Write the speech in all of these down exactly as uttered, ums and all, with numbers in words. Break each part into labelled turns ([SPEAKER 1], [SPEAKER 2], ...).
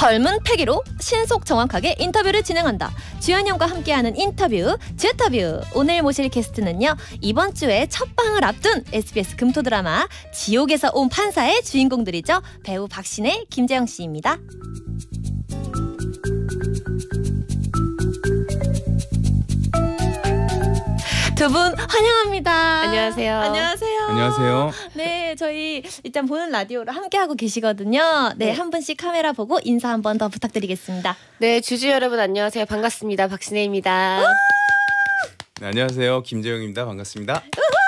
[SPEAKER 1] 젊은 패기로 신속 정확하게 인터뷰를 진행한다. 주연형과 함께하는 인터뷰 주터뷰. 오늘 모실 게스트는요, 이번 주에 첫 방을 앞둔 에스비에스 금토 드라마 지옥에서 온 판사의 주인공들이죠. 배우 박신혜, 김재영 씨입니다. 두 분 환영합니다.
[SPEAKER 2] 안녕하세요.
[SPEAKER 1] 안녕하세요.
[SPEAKER 3] 안녕하세요.
[SPEAKER 1] 네, 저희 일단 보는 라디오를 함께하고 계시거든요. 네, 네. 한 분씩 카메라 보고 인사 한 번 더 부탁드리겠습니다.
[SPEAKER 2] 네, 주주 여러분 안녕하세요. 반갑습니다. 박신혜입니다.
[SPEAKER 3] 네, 안녕하세요. 김재영입니다. 반갑습니다.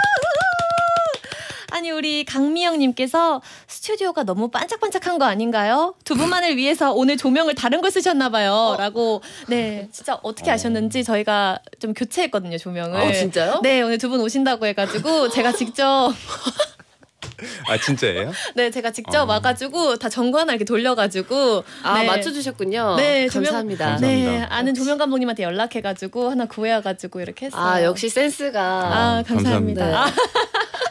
[SPEAKER 1] 아니, 우리 강미영님께서 스튜디오가 너무 반짝반짝한 거 아닌가요? 두 분만을 위해서 오늘 조명을 다른 걸 쓰셨나 봐요. 어? 라고. 네, 진짜 어떻게 아셨는지 저희가 좀 교체했거든요, 조명을.
[SPEAKER 2] 어, 진짜요?
[SPEAKER 1] 네, 오늘 두 분 오신다고 해가지고 제가 직접
[SPEAKER 3] 아, 진짜예요?
[SPEAKER 1] 네, 제가 직접 어. 와가지고 다 전구 하나 이렇게 돌려가지고
[SPEAKER 2] 아,
[SPEAKER 1] 네.
[SPEAKER 2] 맞춰주셨군요.
[SPEAKER 1] 네,
[SPEAKER 2] 감사합니다.
[SPEAKER 1] 조명, 네, 아는 조명 감독님한테 연락해가지고 하나 구해와가지고 이렇게 했어요.
[SPEAKER 2] 아, 역시 센스가.
[SPEAKER 1] 아, 감사합니다. 감사합니다.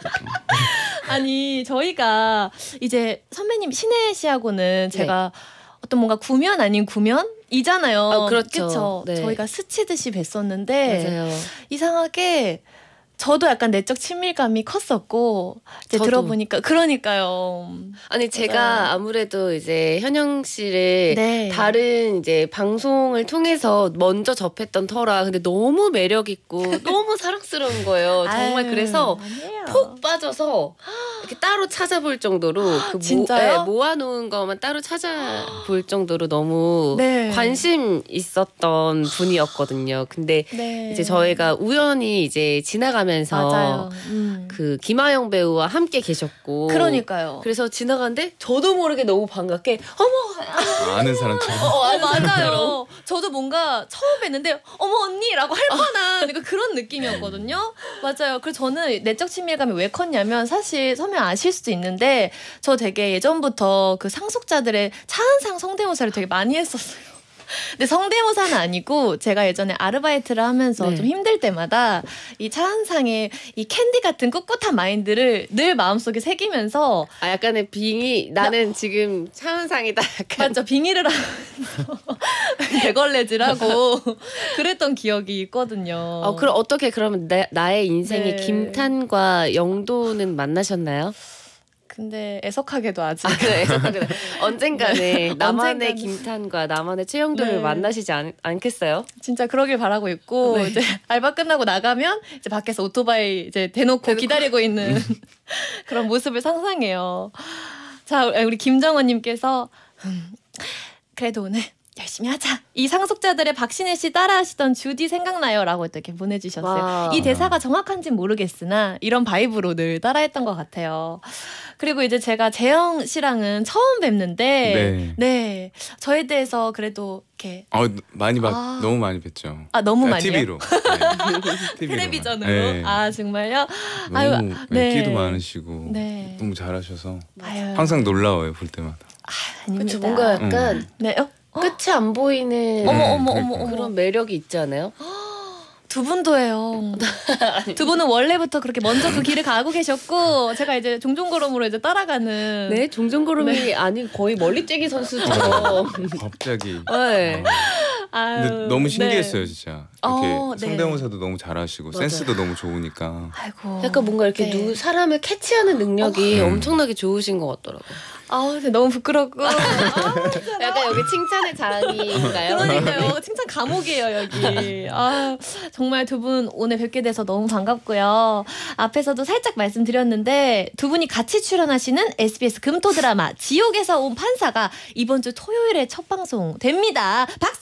[SPEAKER 1] 아니, 저희가 이제 선배님 신혜 씨하고는 제가 네. 어떤 뭔가 구면 아닌 구면이잖아요.
[SPEAKER 2] 아, 그렇죠.
[SPEAKER 1] 네. 저희가 스치듯이 뵀었는데
[SPEAKER 2] 맞아요.
[SPEAKER 1] 이상하게 저도 약간 내적 친밀감이 컸었고 이제 저도. 들어보니까 그러니까요.
[SPEAKER 2] 아니 제가 맞아요. 아무래도 이제 현영 씨를 네. 다른 이제 방송을 통해서 먼저 접했던 터라 근데 너무 매력 있고 너무 사랑스러운 거예요. 정말 아유, 그래서 아니에요. 폭 빠져서 이렇게 따로 찾아볼 정도로 그
[SPEAKER 1] 진짜요?
[SPEAKER 2] 모, 네, 모아놓은 것만 따로 찾아볼 정도로 너무 네. 관심 있었던 분이었거든요. 근데 네. 이제 저희가 우연히 이제 지나가 면서 음. 그 김하영 배우와 함께 계셨고
[SPEAKER 1] 그러니까요.
[SPEAKER 2] 그래서 지나가는데 저도 모르게 너무 반갑게 어머
[SPEAKER 3] 아, 아는 사람처럼.
[SPEAKER 1] 어, 아는 어, 맞아요. 저도 뭔가 처음 뵀는데 어머 언니라고 할 뻔한 어. 그런 느낌이었거든요. 맞아요. 그래서 저는 내적 친밀감이 왜 컸냐면 사실 서면 아실 수도 있는데 저 되게 예전부터 그 상속자들의 차은상 성대모사를 되게 많이 했었어요. 근데 성대모사는 아니고 제가 예전에 아르바이트를 하면서 네. 좀 힘들 때마다 이 차은상의 이 캔디 같은 꿋꿋한 마인드를 늘 마음속에 새기면서
[SPEAKER 2] 아 약간의 빙의 나는 나, 지금 차은상이다 약간
[SPEAKER 1] 맞죠. 빙의를 하면서 대걸레질하고 그랬던 기억이 있거든요.
[SPEAKER 2] 어, 그럼 어떻게 그러면 나, 나의 인생의 네. 김탄과 영도는 만나셨나요?
[SPEAKER 1] 근데 애석하게도 아직
[SPEAKER 2] 아, 그래, 애석하게도 언젠가는 네. 나만의 언젠가는. 김탄과 나만의 최영도를 네. 만나시지 않, 않겠어요?
[SPEAKER 1] 진짜 그러길 바라고 있고 네. 이제 알바 끝나고 나가면 이제 밖에서 오토바이 이제 대놓고, 대놓고. 기다리고 있는 그런 모습을 상상해요. 자, 우리 김정원님께서 음, 그래도 오늘 열심히 하자. 이 상속자들의 박신혜 씨 따라하시던 주디 생각나요? 라고 또 이렇게 보내주셨어요. 와. 이 대사가 정확한진 모르겠으나 이런 바이브로 늘 따라했던 것 같아요. 그리고 이제 제가 재영 씨랑은 처음 뵙는데 네, 네. 저에 대해서 그래도 이렇게
[SPEAKER 3] 어, 많이 봤, 아. 너무 많이 뵀죠.
[SPEAKER 1] 아, 너무
[SPEAKER 3] 아,
[SPEAKER 1] 많이요?
[SPEAKER 3] 티비로. 네.
[SPEAKER 1] 텔레비전으로?
[SPEAKER 3] 네.
[SPEAKER 1] 아, 정말요?
[SPEAKER 3] 너무 아유, 네. 끼도 많으시고
[SPEAKER 1] 네.
[SPEAKER 3] 너무 잘하셔서
[SPEAKER 1] 아유.
[SPEAKER 3] 항상 놀라워요, 볼 때마다.
[SPEAKER 1] 아, 아닙니다.
[SPEAKER 2] 그쵸, 뭔가 약간
[SPEAKER 1] 음. 네, 어?
[SPEAKER 2] 끝이 안 보이는
[SPEAKER 1] 어머 어머 어머 어머
[SPEAKER 2] 그런 매력이 있지 않아요?
[SPEAKER 1] 두 분도예요. 두 분은 원래부터 그렇게 먼저 그 길을 가고 계셨고 제가 이제 종종걸음으로 이제 따라가는.
[SPEAKER 2] 네, 종종걸음이 네. 아니 거의 멀리뛰기 선수처럼
[SPEAKER 3] 갑자기.
[SPEAKER 2] 네.
[SPEAKER 1] 아유,
[SPEAKER 3] 근데 너무 신기했어요, 네. 진짜. 이렇게
[SPEAKER 1] 어,
[SPEAKER 3] 성대모사도 네. 너무 잘하시고 맞아요. 센스도 너무 좋으니까.
[SPEAKER 1] 아이고.
[SPEAKER 2] 약간 뭔가 이렇게 네. 누 사람을 캐치하는 능력이 어. 엄청나게 좋으신 것 같더라고요.
[SPEAKER 1] 아, 너무 부끄럽고. 아,
[SPEAKER 2] 약간 여기 칭찬의 장인가요?
[SPEAKER 1] 그러니까요. 칭찬 감옥이에요, 여기. 아, 정말 두 분 오늘 뵙게 돼서 너무 반갑고요. 앞에서도 살짝 말씀드렸는데 두 분이 같이 출연하시는 에스비에스 금토 드라마 지옥에서 온 판사가 이번 주 토요일에 첫 방송 됩니다. 박수!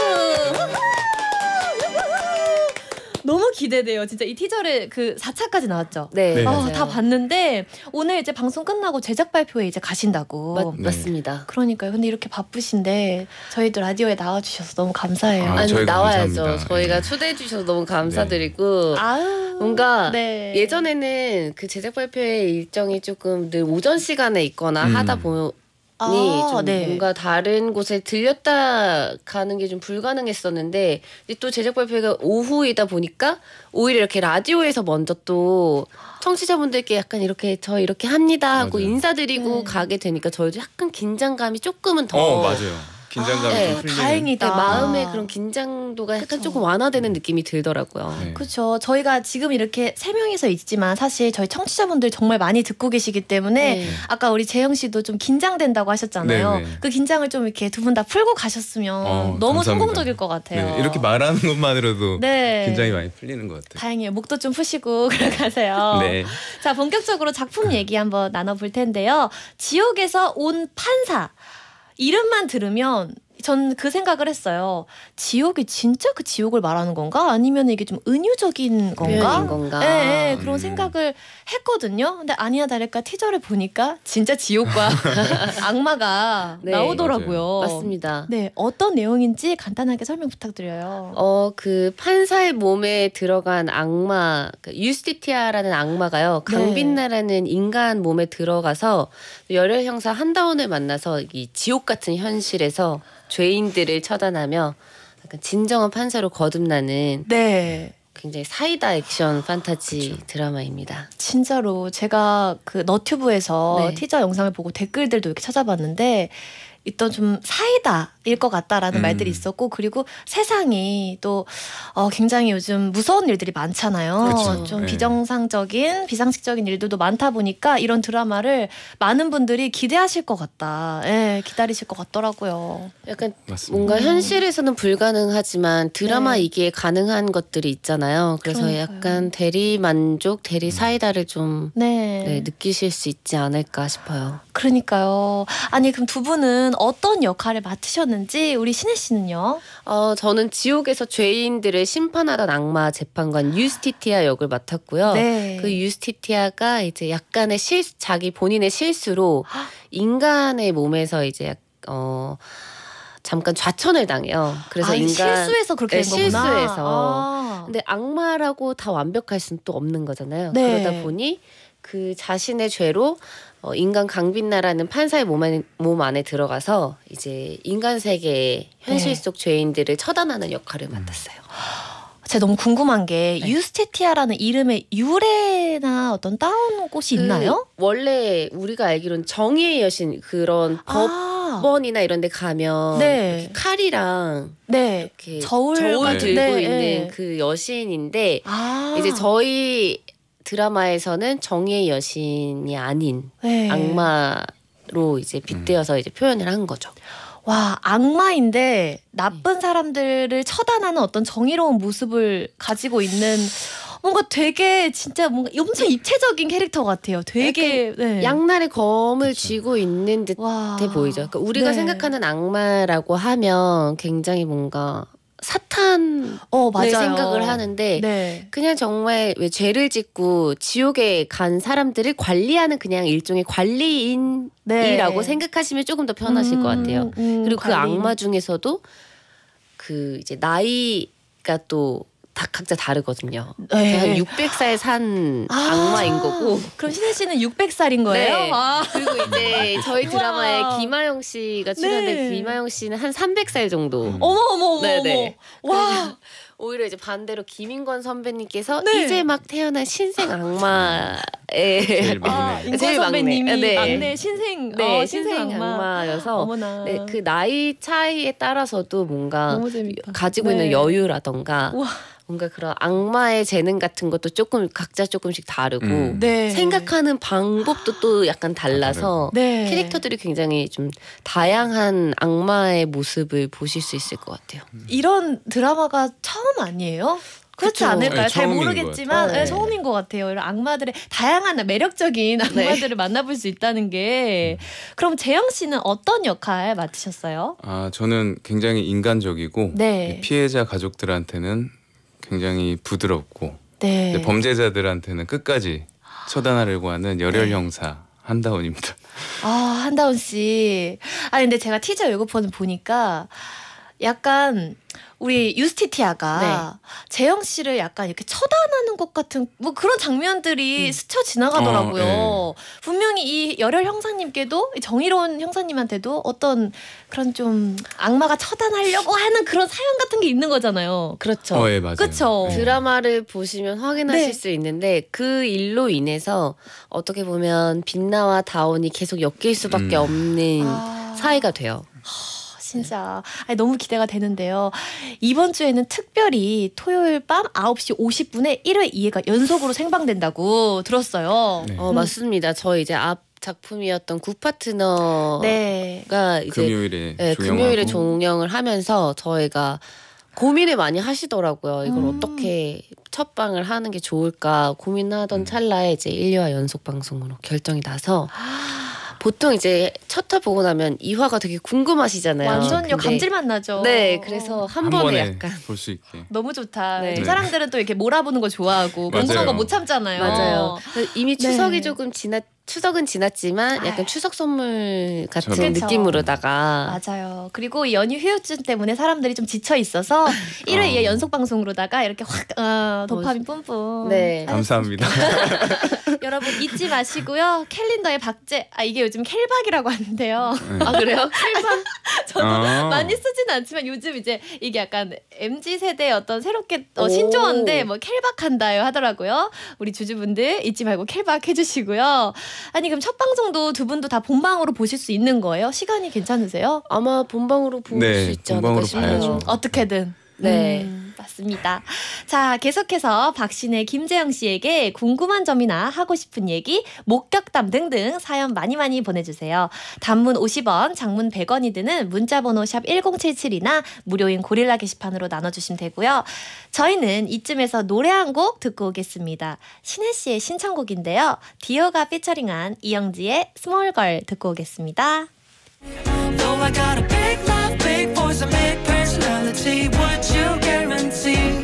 [SPEAKER 1] 너무 기대돼요. 진짜 이 티저를 그 사 차까지 나왔죠.
[SPEAKER 2] 네, 네.
[SPEAKER 1] 어, 다 봤는데 오늘 이제 방송 끝나고 제작 발표회 이제 가신다고.
[SPEAKER 2] 맞, 네. 맞습니다.
[SPEAKER 1] 그러니까요. 근데 이렇게 바쁘신데 저희도 라디오에 나와주셔서 너무 감사해요.
[SPEAKER 2] 아, 아니 나와야죠.
[SPEAKER 3] 감사합니다.
[SPEAKER 2] 저희가 초대해 주셔서 너무 감사드리고
[SPEAKER 1] 네. 아유,
[SPEAKER 2] 뭔가
[SPEAKER 1] 네.
[SPEAKER 2] 예전에는 그 제작 발표회 일정이 조금 늘 오전 시간에 있거나 음. 하다 보면 아, 좀 네. 뭔가 다른 곳에 들렸다 가는 게 좀 불가능했었는데 또 제작 발표가 오후이다 보니까 오히려 이렇게 라디오에서 먼저 또 청취자분들께 약간 이렇게 저 이렇게 합니다 하고
[SPEAKER 3] 맞아요.
[SPEAKER 2] 인사드리고
[SPEAKER 1] 네.
[SPEAKER 2] 가게 되니까 저희도 약간 긴장감이 조금은 더
[SPEAKER 3] 어, 맞아요. 긴장감이
[SPEAKER 2] 네.
[SPEAKER 3] 좀 풀리는.
[SPEAKER 1] 다행이다.
[SPEAKER 2] 네, 마음의 그런 긴장도가 약간
[SPEAKER 1] 그쵸.
[SPEAKER 2] 조금 완화되는 느낌이 들더라고요.
[SPEAKER 3] 네.
[SPEAKER 1] 그렇죠. 저희가 지금 이렇게 세 명이서 있지만 사실 저희 청취자분들 정말 많이 듣고 계시기 때문에
[SPEAKER 2] 네.
[SPEAKER 1] 아까 우리 재영 씨도 좀 긴장된다고 하셨잖아요.
[SPEAKER 3] 네, 네.
[SPEAKER 1] 그 긴장을 좀 이렇게 두 분 다 풀고 가셨으면
[SPEAKER 3] 어,
[SPEAKER 1] 너무
[SPEAKER 3] 감사합니다.
[SPEAKER 1] 성공적일 것 같아요.
[SPEAKER 3] 네, 이렇게 말하는 것만으로도
[SPEAKER 1] 네.
[SPEAKER 3] 긴장이 많이 풀리는 것 같아요.
[SPEAKER 1] 다행이에요. 목도 좀 푸시고 가세요.
[SPEAKER 3] 네.
[SPEAKER 1] 자, 본격적으로 작품 얘기 한번 나눠볼 텐데요. 지옥에서 온 판사. 이름만 들으면 전 그 생각을 했어요. 지옥이 진짜 그 지옥을 말하는 건가? 아니면 이게 좀 은유적인 건가?
[SPEAKER 2] 표현인 건가?
[SPEAKER 1] 네, 네, 그런
[SPEAKER 3] 음.
[SPEAKER 1] 생각을 했거든요. 근데 아니야 다를까 티저를 보니까 진짜 지옥과 악마가
[SPEAKER 2] 네.
[SPEAKER 1] 나오더라고요.
[SPEAKER 2] 맞습니다.
[SPEAKER 1] 네, 어떤 내용인지 간단하게 설명 부탁드려요.
[SPEAKER 2] 어, 그 판사의 몸에 들어간 악마, 그 유스티티아라는 악마가요.
[SPEAKER 1] 네.
[SPEAKER 2] 강빛나라는 인간 몸에 들어가서 열혈 형사 한다원을 만나서 이 지옥 같은 현실에서 죄인들을 처단하며 약간 진정한 판사로 거듭나는
[SPEAKER 1] 네.
[SPEAKER 2] 굉장히 사이다 액션 판타지 드라마입니다.
[SPEAKER 1] 진짜로 제가 그 너튜브에서
[SPEAKER 2] 네.
[SPEAKER 1] 티저 영상을 보고 댓글들도 이렇게 찾아봤는데 있던 좀 사이다일 것 같다라는
[SPEAKER 3] 음.
[SPEAKER 1] 말들이 있었고 그리고 세상이 또 어, 굉장히 요즘 무서운 일들이 많잖아요.
[SPEAKER 3] 그쵸.
[SPEAKER 1] 좀
[SPEAKER 3] 네.
[SPEAKER 1] 비정상적인 비상식적인 일들도 많다 보니까 이런 드라마를 많은 분들이 기대하실 것 같다. 예, 기다리실 것 같더라고요.
[SPEAKER 2] 약간
[SPEAKER 3] 맞습니다.
[SPEAKER 2] 뭔가 현실에서는 불가능하지만 드라마
[SPEAKER 1] 네.
[SPEAKER 2] 이기에 가능한 것들이 있잖아요. 그래서
[SPEAKER 1] 그러니까요.
[SPEAKER 2] 약간 대리 만족, 대리 사이다를 좀
[SPEAKER 1] 네.
[SPEAKER 2] 네, 느끼실 수 있지 않을까 싶어요.
[SPEAKER 1] 그러니까요. 아니 그럼 두 분은 어떤 역할을 맡으셨는지 우리 신혜 씨는요?
[SPEAKER 2] 어, 저는 지옥에서 죄인들을 심판하던 악마 재판관 유스티티아 역을 맡았고요.
[SPEAKER 1] 네.
[SPEAKER 2] 그 유스티티아가 이제 약간의 실 자기 본인의 실수로 인간의 몸에서 이제 약- 어 잠깐 좌천을 당해요. 그래서
[SPEAKER 1] 아,
[SPEAKER 2] 인간
[SPEAKER 1] 실수해서 그렇게
[SPEAKER 2] 네,
[SPEAKER 1] 된 거구나.
[SPEAKER 2] 실수해서.
[SPEAKER 1] 아.
[SPEAKER 2] 근데 악마라고 다 완벽할 수는 또 없는 거잖아요.
[SPEAKER 1] 네.
[SPEAKER 2] 그러다 보니 그 자신의 죄로 어, 인간 강빛나라는 판사의 몸 안에, 몸 안에 들어가서 이제 인간 세계의 현실
[SPEAKER 1] 네.
[SPEAKER 2] 속 죄인들을 처단하는 역할을 맡았어요.
[SPEAKER 1] 제가 너무 궁금한 게
[SPEAKER 2] 네.
[SPEAKER 1] 유스티티아라는 이름의 유래나 어떤 따온 곳이 있나요?
[SPEAKER 2] 그 원래 우리가 알기로는 정의의 여신 그런
[SPEAKER 1] 아,
[SPEAKER 2] 법원이나 이런 데 가면
[SPEAKER 1] 네.
[SPEAKER 2] 이렇게 칼이랑
[SPEAKER 1] 네.
[SPEAKER 2] 이렇게
[SPEAKER 1] 저울
[SPEAKER 2] 저울
[SPEAKER 1] 같은-
[SPEAKER 2] 들고
[SPEAKER 1] 네,
[SPEAKER 2] 있는
[SPEAKER 1] 네.
[SPEAKER 2] 그 여신인데
[SPEAKER 1] 아,
[SPEAKER 2] 이제 저희 드라마에서는 정의의 여신이 아닌
[SPEAKER 1] 네.
[SPEAKER 2] 악마로 이제 빗대어서 이제 표현을 한 거죠.
[SPEAKER 1] 와, 악마인데 나쁜 사람들을 처단하는 어떤 정의로운 모습을 가지고 있는 뭔가 되게 진짜 뭔가 엄청 입체적인 캐릭터 같아요. 되게 네.
[SPEAKER 2] 양날의 검을
[SPEAKER 3] 그쵸.
[SPEAKER 2] 쥐고 있는 듯해
[SPEAKER 1] 와.
[SPEAKER 2] 보이죠. 그러니까 우리가
[SPEAKER 1] 네.
[SPEAKER 2] 생각하는 악마라고 하면 굉장히 뭔가 사탄을
[SPEAKER 1] 어, 맞아요.
[SPEAKER 2] 생각을 하는데
[SPEAKER 1] 네.
[SPEAKER 2] 그냥 정말 왜 죄를 짓고 지옥에 간 사람들을 관리하는 그냥 일종의 관리인이라고
[SPEAKER 1] 네.
[SPEAKER 2] 생각하시면 조금 더 편하실
[SPEAKER 1] 음,
[SPEAKER 2] 것 같아요.
[SPEAKER 1] 음,
[SPEAKER 2] 그리고 그
[SPEAKER 1] 관리인.
[SPEAKER 2] 악마 중에서도 그 이제 나이가 또 다 각자 다르거든요.
[SPEAKER 1] 네.
[SPEAKER 2] 한 육백 살 산
[SPEAKER 1] 아.
[SPEAKER 2] 악마인 거고.
[SPEAKER 1] 그럼 신혜 씨는 육백 살인 거예요?
[SPEAKER 2] 네.
[SPEAKER 1] 아.
[SPEAKER 2] 그리고 이제 저희
[SPEAKER 1] 우와.
[SPEAKER 2] 드라마에 김아영 씨가 출연된
[SPEAKER 1] 네.
[SPEAKER 2] 김아영 씨는 한 삼백 살 정도.
[SPEAKER 3] 음.
[SPEAKER 1] 어머 어머 어머
[SPEAKER 2] 네네.
[SPEAKER 1] 어머. 와.
[SPEAKER 2] 오히려 이제 반대로 김인권 선배님께서
[SPEAKER 1] 네.
[SPEAKER 2] 이제 막 태어난 신생 악마의
[SPEAKER 3] 제일
[SPEAKER 1] 아,
[SPEAKER 3] 막내.
[SPEAKER 1] 인권
[SPEAKER 2] 제일 막내.
[SPEAKER 1] 선배님이
[SPEAKER 2] 네.
[SPEAKER 1] 막내 신생
[SPEAKER 2] 네,
[SPEAKER 1] 어,
[SPEAKER 2] 신생,
[SPEAKER 1] 신생 악마.
[SPEAKER 2] 악마여서
[SPEAKER 1] 어머나.
[SPEAKER 2] 네, 그 나이 차이에 따라서도 뭔가
[SPEAKER 1] 너무 재밌다.
[SPEAKER 2] 가지고
[SPEAKER 1] 네.
[SPEAKER 2] 있는 여유라던가
[SPEAKER 1] 우와.
[SPEAKER 2] 뭔가 그런 악마의 재능 같은 것도 조금 각자 조금씩 다르고
[SPEAKER 3] 음.
[SPEAKER 1] 네.
[SPEAKER 2] 생각하는 방법도 또 약간 달라서
[SPEAKER 1] 네.
[SPEAKER 2] 캐릭터들이 굉장히 좀 다양한 악마의 모습을 보실 수 있을 것 같아요.
[SPEAKER 1] 이런 드라마가 처음 아니에요? 그렇지
[SPEAKER 2] 그쵸.
[SPEAKER 1] 않을까요?
[SPEAKER 3] 네,
[SPEAKER 1] 잘
[SPEAKER 3] 처음인
[SPEAKER 1] 모르겠지만
[SPEAKER 2] 것 같아요.
[SPEAKER 1] 네, 처음인 것 같아요. 이런 악마들의 다양한 매력적인 악마들을 만나볼 수 있다는 게. 그럼 재영 씨는 어떤 역할 맡으셨어요?
[SPEAKER 3] 아 저는 굉장히 인간적이고
[SPEAKER 1] 네.
[SPEAKER 3] 피해자 가족들한테는 굉장히 부드럽고
[SPEAKER 1] 네.
[SPEAKER 3] 근데 범죄자들한테는 끝까지 처단하려고 하는 열혈
[SPEAKER 1] 네.
[SPEAKER 3] 형사 한다원입니다.
[SPEAKER 1] 아, 한다운 씨. 아, 근데 제가 티저 예고편을 보니까 약간 우리 유스티티아가 재영 씨를 약간 이렇게 처단하는 것 같은 뭐 그런 장면들이 스쳐 지나가더라고요.
[SPEAKER 3] 어,
[SPEAKER 1] 분명히 이 열혈 형사님께도 이 정의로운 형사님한테도 어떤 그런 좀 악마가 처단하려고 하는 그런 사연 같은 게 있는 거잖아요.
[SPEAKER 2] 그렇죠.
[SPEAKER 3] 어, 예, 맞아요.
[SPEAKER 1] 그쵸.
[SPEAKER 3] 네.
[SPEAKER 2] 드라마를 보시면 확인하실
[SPEAKER 1] 네.
[SPEAKER 2] 수 있는데 그 일로 인해서 어떻게 보면 빛나와 다온이 계속 엮일 수밖에
[SPEAKER 3] 음.
[SPEAKER 2] 없는
[SPEAKER 1] 아.
[SPEAKER 2] 사이가 돼요.
[SPEAKER 1] 진짜 아니, 너무 기대가 되는데요. 이번 주에는 특별히 토요일 밤 아홉 시 오십 분에 일 회 이 회가 연속으로 생방된다고 들었어요.
[SPEAKER 2] 네. 어, 맞습니다. 저희 이제 앞 작품이었던 굿파트너가
[SPEAKER 1] 네.
[SPEAKER 2] 이제
[SPEAKER 3] 금요일에
[SPEAKER 2] 네,
[SPEAKER 3] 종영하고.
[SPEAKER 2] 금요일에 종영을 하면서 저희가 고민을 많이 하시더라고요. 이걸
[SPEAKER 1] 음.
[SPEAKER 2] 어떻게 첫 방을 하는 게 좋을까 고민하던
[SPEAKER 3] 음.
[SPEAKER 2] 찰나에 이제 일, 이 화 연속 방송으로 결정이 나서 보통 이제 첫 화 보고 나면 이 화가 되게 궁금하시잖아요.
[SPEAKER 1] 완전요.
[SPEAKER 2] 근데
[SPEAKER 1] 감질맛 나죠.
[SPEAKER 2] 네, 그래서 한,
[SPEAKER 3] 한
[SPEAKER 2] 번에,
[SPEAKER 3] 번에
[SPEAKER 2] 약간
[SPEAKER 3] 볼 수 있게.
[SPEAKER 1] 너무 좋다.
[SPEAKER 2] 네.
[SPEAKER 1] 좀 사람들은 또 이렇게 몰아보는 거 좋아하고
[SPEAKER 3] 맞아요.
[SPEAKER 1] 궁금한 거 못 참잖아요.
[SPEAKER 2] 맞아요. 이미 추석이
[SPEAKER 1] 네.
[SPEAKER 2] 조금 지났 추석은 지났지만 약간
[SPEAKER 1] 아유.
[SPEAKER 2] 추석 선물 같은
[SPEAKER 3] 그쵸.
[SPEAKER 2] 느낌으로다가
[SPEAKER 1] 맞아요. 그리고 이 연휴 휴유증 때문에 사람들이 좀 지쳐 있어서 일 회 이 회
[SPEAKER 3] 어.
[SPEAKER 1] 연속 방송으로다가 이렇게 확 어, 도파민 뿜뿜.
[SPEAKER 2] 네.
[SPEAKER 3] 감사합니다.
[SPEAKER 1] 여러분 잊지 마시고요. 캘린더에 박제. 아 이게 요즘 캘박이라고 하는데요.
[SPEAKER 3] 네.
[SPEAKER 2] 아 그래요?
[SPEAKER 1] 저도
[SPEAKER 3] 어.
[SPEAKER 1] 많이 쓰진 않지만 요즘 이제 이게 약간 엠지 세대의 어떤 새롭게 어,
[SPEAKER 2] 오.
[SPEAKER 1] 신조어인데 뭐 캘박한다요 하더라고요. 우리 주주분들 잊지 말고 캘박 해주시고요. 아니 그럼 첫 방송도 두 분도 다 본방으로 보실 수 있는 거예요? 시간이 괜찮으세요?
[SPEAKER 2] 아마 본방으로 볼 수
[SPEAKER 3] 네,
[SPEAKER 2] 있지 않을까
[SPEAKER 3] 본방으로
[SPEAKER 2] 싶어요.
[SPEAKER 3] 봐야죠.
[SPEAKER 1] 어떻게든.
[SPEAKER 2] 네.
[SPEAKER 1] 음, 맞습니다. 자, 계속해서 박신혜, 김재영 씨에게 궁금한 점이나 하고 싶은 얘기, 목격담 등등 사연 많이 많이 보내주세요. 단문 오십 원, 장문 백 원이 드는 문자번호 샵 일공칠칠이나 무료인 고릴라 게시판으로 나눠주시면 되고요. 저희는 이쯤에서 노래 한 곡 듣고 오겠습니다. 신혜 씨의 신청곡인데요. 디오가 피처링한 이영지의 스몰걸 듣고 오겠습니다.
[SPEAKER 4] Though I got a big love, big voice, a big personality, would you guarantee?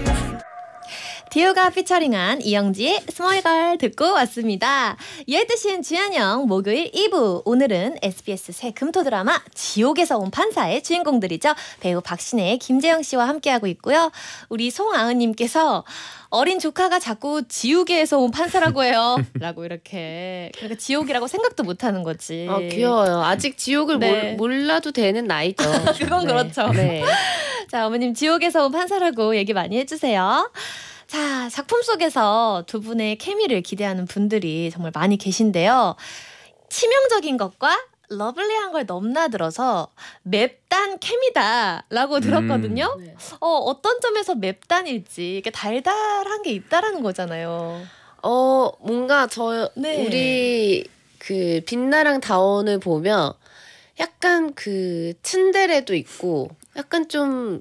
[SPEAKER 1] 디오가 피처링한 이영지의 스몰걸 듣고 왔습니다. 열두 시엔 주연영 목요일 이 부. 오늘은 에스비에스 새 금토 드라마 지옥에서 온 판사의 주인공들이죠. 배우 박신혜, 김재영 씨와 함께하고 있고요. 우리 송아은님께서 어린 조카가 자꾸 지옥에서 온 판사라고 해요. 라고 이렇게. 그러니까 지옥이라고 생각도 못하는 거지.
[SPEAKER 2] 아 귀여워요. 아직 지옥을
[SPEAKER 1] 네.
[SPEAKER 2] 몰, 몰라도 되는 나이죠.
[SPEAKER 1] 그건
[SPEAKER 2] 네.
[SPEAKER 1] 그렇죠.
[SPEAKER 2] 네.
[SPEAKER 1] 자, 어머님 지옥에서 온 판사라고 얘기 많이 해주세요. 자, 작품 속에서 두 분의 케미를 기대하는 분들이 정말 많이 계신데요. 치명적인 것과 러블리한 걸 넘나들어서 맵단 케미다라고 들었거든요.
[SPEAKER 2] 네.
[SPEAKER 1] 어, 어떤 점에서 맵단일지 이게 달달한 게 있다라는 거잖아요.
[SPEAKER 2] 어 뭔가 저
[SPEAKER 1] 네.
[SPEAKER 2] 우리 그 빛나랑 다원을 보면 약간 그 츤데레도 있고 약간 좀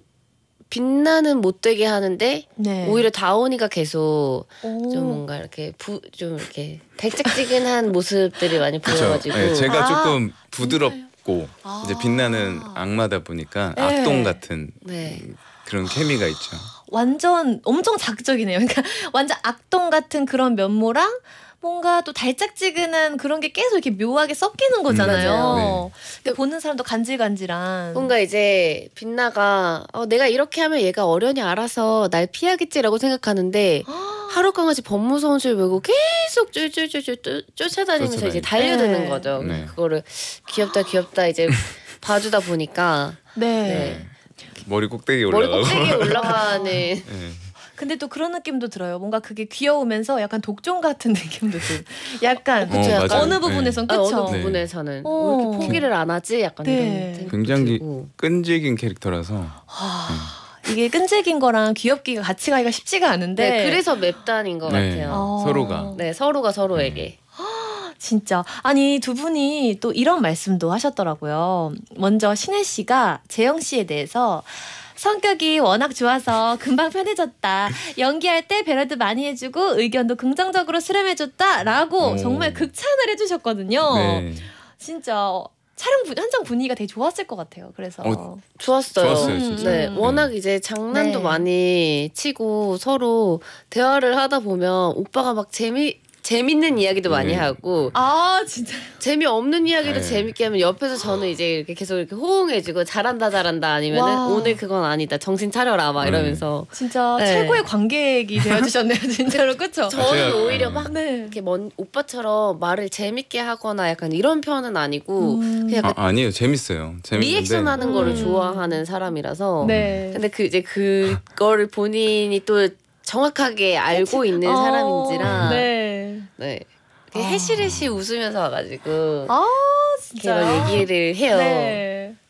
[SPEAKER 2] 빛나는 못되게 하는데
[SPEAKER 1] 네.
[SPEAKER 2] 오히려 다원이가 계속
[SPEAKER 1] 오.
[SPEAKER 2] 좀 뭔가 이렇게 부, 좀 이렇게 달짝지근한 모습들이 많이
[SPEAKER 3] 그렇죠.
[SPEAKER 2] 보여가지고
[SPEAKER 3] 네, 제가
[SPEAKER 1] 아,
[SPEAKER 3] 조금 부드럽고
[SPEAKER 1] 아.
[SPEAKER 3] 이제 빛나는 악마다 보니까
[SPEAKER 1] 네.
[SPEAKER 3] 악동 같은
[SPEAKER 2] 네.
[SPEAKER 3] 그런 케미가 있죠.
[SPEAKER 1] 완전 엄청 자극적이네요. 그러니까 완전 악동 같은 그런 면모랑 뭔가 또 달짝지근한 그런 게 계속 이렇게 묘하게 섞이는 거잖아요.
[SPEAKER 2] 맞아요.
[SPEAKER 1] 근데 보는 사람도 간질간질한.
[SPEAKER 2] 뭔가 이제 빛나가 어, 내가 이렇게 하면 얘가 어련히 알아서 날 피하겠지라고 생각하는데 하루 강아지 법무사무실 외고 계속 쫄쫄쫄쫄 쫓아다니면서 이제
[SPEAKER 3] 쫓아다니죠.
[SPEAKER 2] 달려드는
[SPEAKER 1] 네.
[SPEAKER 2] 거죠.
[SPEAKER 3] 네.
[SPEAKER 2] 그거를 귀엽다 귀엽다 이제 봐주다 보니까
[SPEAKER 1] 네.
[SPEAKER 2] 네.
[SPEAKER 3] 머리 꼭대기에
[SPEAKER 2] 머리
[SPEAKER 3] 올라가고.
[SPEAKER 2] 꼭대기에 올라가는
[SPEAKER 3] 네.
[SPEAKER 1] 근데 또 그런 느낌도 들어요. 뭔가 그게 귀여우면서 약간 독종 같은 느낌도 들. 약간
[SPEAKER 2] 그쵸,
[SPEAKER 3] 어,
[SPEAKER 2] 약간.
[SPEAKER 3] 맞아요.
[SPEAKER 1] 어느 부분에선
[SPEAKER 2] 아,
[SPEAKER 1] 그쵸.
[SPEAKER 2] 어느
[SPEAKER 3] 네.
[SPEAKER 2] 부분에서는
[SPEAKER 1] 어.
[SPEAKER 2] 왜 이렇게 포기를 안 하지? 약간
[SPEAKER 1] 네.
[SPEAKER 2] 이런 생각도
[SPEAKER 3] 굉장히
[SPEAKER 2] 들고.
[SPEAKER 3] 끈질긴 캐릭터라서
[SPEAKER 1] 이게 끈질긴 거랑 귀엽기가 같이 가기가 쉽지가 않은데.
[SPEAKER 2] 네, 그래서 맵단인 것
[SPEAKER 3] 네.
[SPEAKER 2] 같아요.
[SPEAKER 1] 어.
[SPEAKER 3] 서로가.
[SPEAKER 2] 네, 서로가 서로에게.
[SPEAKER 1] 진짜 아니 두 분이 또 이런 말씀도 하셨더라고요. 먼저 신혜 씨가 재영 씨에 대해서 성격이 워낙 좋아서 금방 편해졌다. 연기할 때 배려도 많이 해주고 의견도 긍정적으로 수렴해줬다라고
[SPEAKER 3] 오.
[SPEAKER 1] 정말 극찬을 해주셨거든요.
[SPEAKER 3] 네.
[SPEAKER 1] 진짜 촬영 분- 현장 분위기가 되게 좋았을 것 같아요. 그래서
[SPEAKER 3] 어,
[SPEAKER 2] 좋았어요.
[SPEAKER 3] 좋았어요, 진짜.
[SPEAKER 2] 네,
[SPEAKER 1] 음.
[SPEAKER 2] 워낙 이제 장난도
[SPEAKER 1] 네.
[SPEAKER 2] 많이 치고 서로 대화를 하다 보면 오빠가 막 재미 재밌는 이야기도 많이
[SPEAKER 3] 네.
[SPEAKER 2] 하고
[SPEAKER 1] 아 진짜
[SPEAKER 2] 재미없는 이야기도
[SPEAKER 3] 네.
[SPEAKER 2] 재밌게 하면 옆에서 저는 이제 이렇게 계속 이렇게 호응해주고 잘한다 잘한다 아니면은
[SPEAKER 1] 와.
[SPEAKER 2] 오늘 그건 아니다 정신 차려라 막
[SPEAKER 3] 네.
[SPEAKER 2] 이러면서
[SPEAKER 1] 진짜
[SPEAKER 2] 네.
[SPEAKER 1] 최고의 관객이 되어주셨네요. 진짜로 그쵸?
[SPEAKER 2] 저는
[SPEAKER 3] 제가-
[SPEAKER 2] 오히려
[SPEAKER 3] 네.
[SPEAKER 2] 막
[SPEAKER 1] 네.
[SPEAKER 2] 이렇게 먼 오빠처럼 말을 재밌게 하거나 약간 이런 편은 아니고
[SPEAKER 1] 음.
[SPEAKER 2] 그냥
[SPEAKER 3] 아,
[SPEAKER 2] 약간
[SPEAKER 3] 아니에요. 재밌어요. 재밌는데
[SPEAKER 2] 리액션 하는 거를
[SPEAKER 1] 음.
[SPEAKER 2] 좋아하는 사람이라서
[SPEAKER 1] 네.
[SPEAKER 2] 근데 그 이제 그거를 본인이 또 정확하게 알고 있는
[SPEAKER 1] 어,
[SPEAKER 2] 사람인지라 네.
[SPEAKER 1] 네.
[SPEAKER 2] 그 해시레시 웃으면서 와가지고
[SPEAKER 1] 아
[SPEAKER 2] 걔가
[SPEAKER 1] 진짜
[SPEAKER 2] 얘기를 해요.
[SPEAKER 1] 네.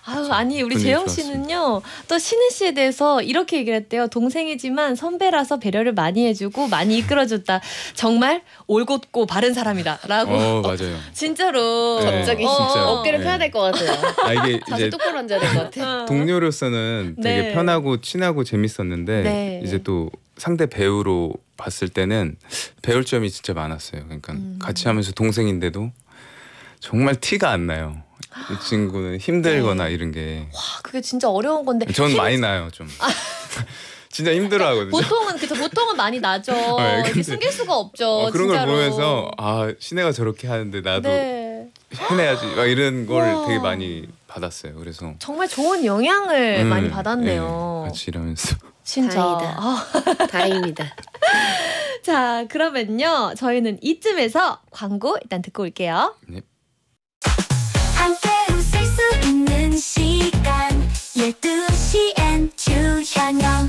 [SPEAKER 1] 아유, 아니 우리
[SPEAKER 3] 분위기
[SPEAKER 1] 재영
[SPEAKER 3] 좋았습니다.
[SPEAKER 1] 씨는요 또 신은 씨에 대해서 이렇게 얘기를 했대요. 동생이지만 선배라서 배려를 많이 해주고 많이 이끌어줬다. 정말 올곧고 바른 사람이다라고.
[SPEAKER 3] 어 맞아요.
[SPEAKER 1] 진짜로.
[SPEAKER 3] 네,
[SPEAKER 2] 갑자기
[SPEAKER 3] 진짜.
[SPEAKER 2] 어깨를
[SPEAKER 3] 네.
[SPEAKER 2] 펴야 될 것 같아요.
[SPEAKER 3] 아 이게
[SPEAKER 2] 자세
[SPEAKER 3] 이제
[SPEAKER 2] 똑바로 앉아야 될 것 같아.
[SPEAKER 3] 동료로서는 되게
[SPEAKER 1] 네.
[SPEAKER 3] 편하고 친하고 재밌었는데
[SPEAKER 1] 네.
[SPEAKER 3] 이제 또 상대 배우로 봤을 때는 배울 점이 진짜 많았어요. 그러니까
[SPEAKER 1] 음.
[SPEAKER 3] 같이 하면서 동생인데도 정말 티가 안 나요. 이 친구는 힘들거나
[SPEAKER 1] 네.
[SPEAKER 3] 이런 게.
[SPEAKER 1] 와, 그게 진짜 어려운 건데.
[SPEAKER 3] 전
[SPEAKER 1] 힘-
[SPEAKER 3] 많이 나요 좀. 진짜 힘들어하거든요.
[SPEAKER 1] 보통은 그죠. 보통은 많이 나죠.
[SPEAKER 3] 네,
[SPEAKER 1] 이게
[SPEAKER 3] 근데-
[SPEAKER 1] 숨길 수가 없죠.
[SPEAKER 3] 어, 그런
[SPEAKER 1] 진짜로.
[SPEAKER 3] 걸 보면서 아 신혜가 저렇게 하는데 나도
[SPEAKER 1] 네.
[SPEAKER 3] 해내야지 막 이런 걸
[SPEAKER 1] 우와.
[SPEAKER 3] 되게 많이 받았어요. 그래서
[SPEAKER 1] 정말 좋은 영향을
[SPEAKER 3] 음,
[SPEAKER 1] 많이 받았네요.
[SPEAKER 3] 네, 같이 일하면서
[SPEAKER 1] 진짜.
[SPEAKER 2] 다행이다.
[SPEAKER 1] 아,
[SPEAKER 2] 다행입니다.
[SPEAKER 1] 자, 그러면요. 저희는 이쯤에서 광고 일단 듣고 올게요.
[SPEAKER 5] 함께 웃을 수 있는 시간 열두 시엔 주현영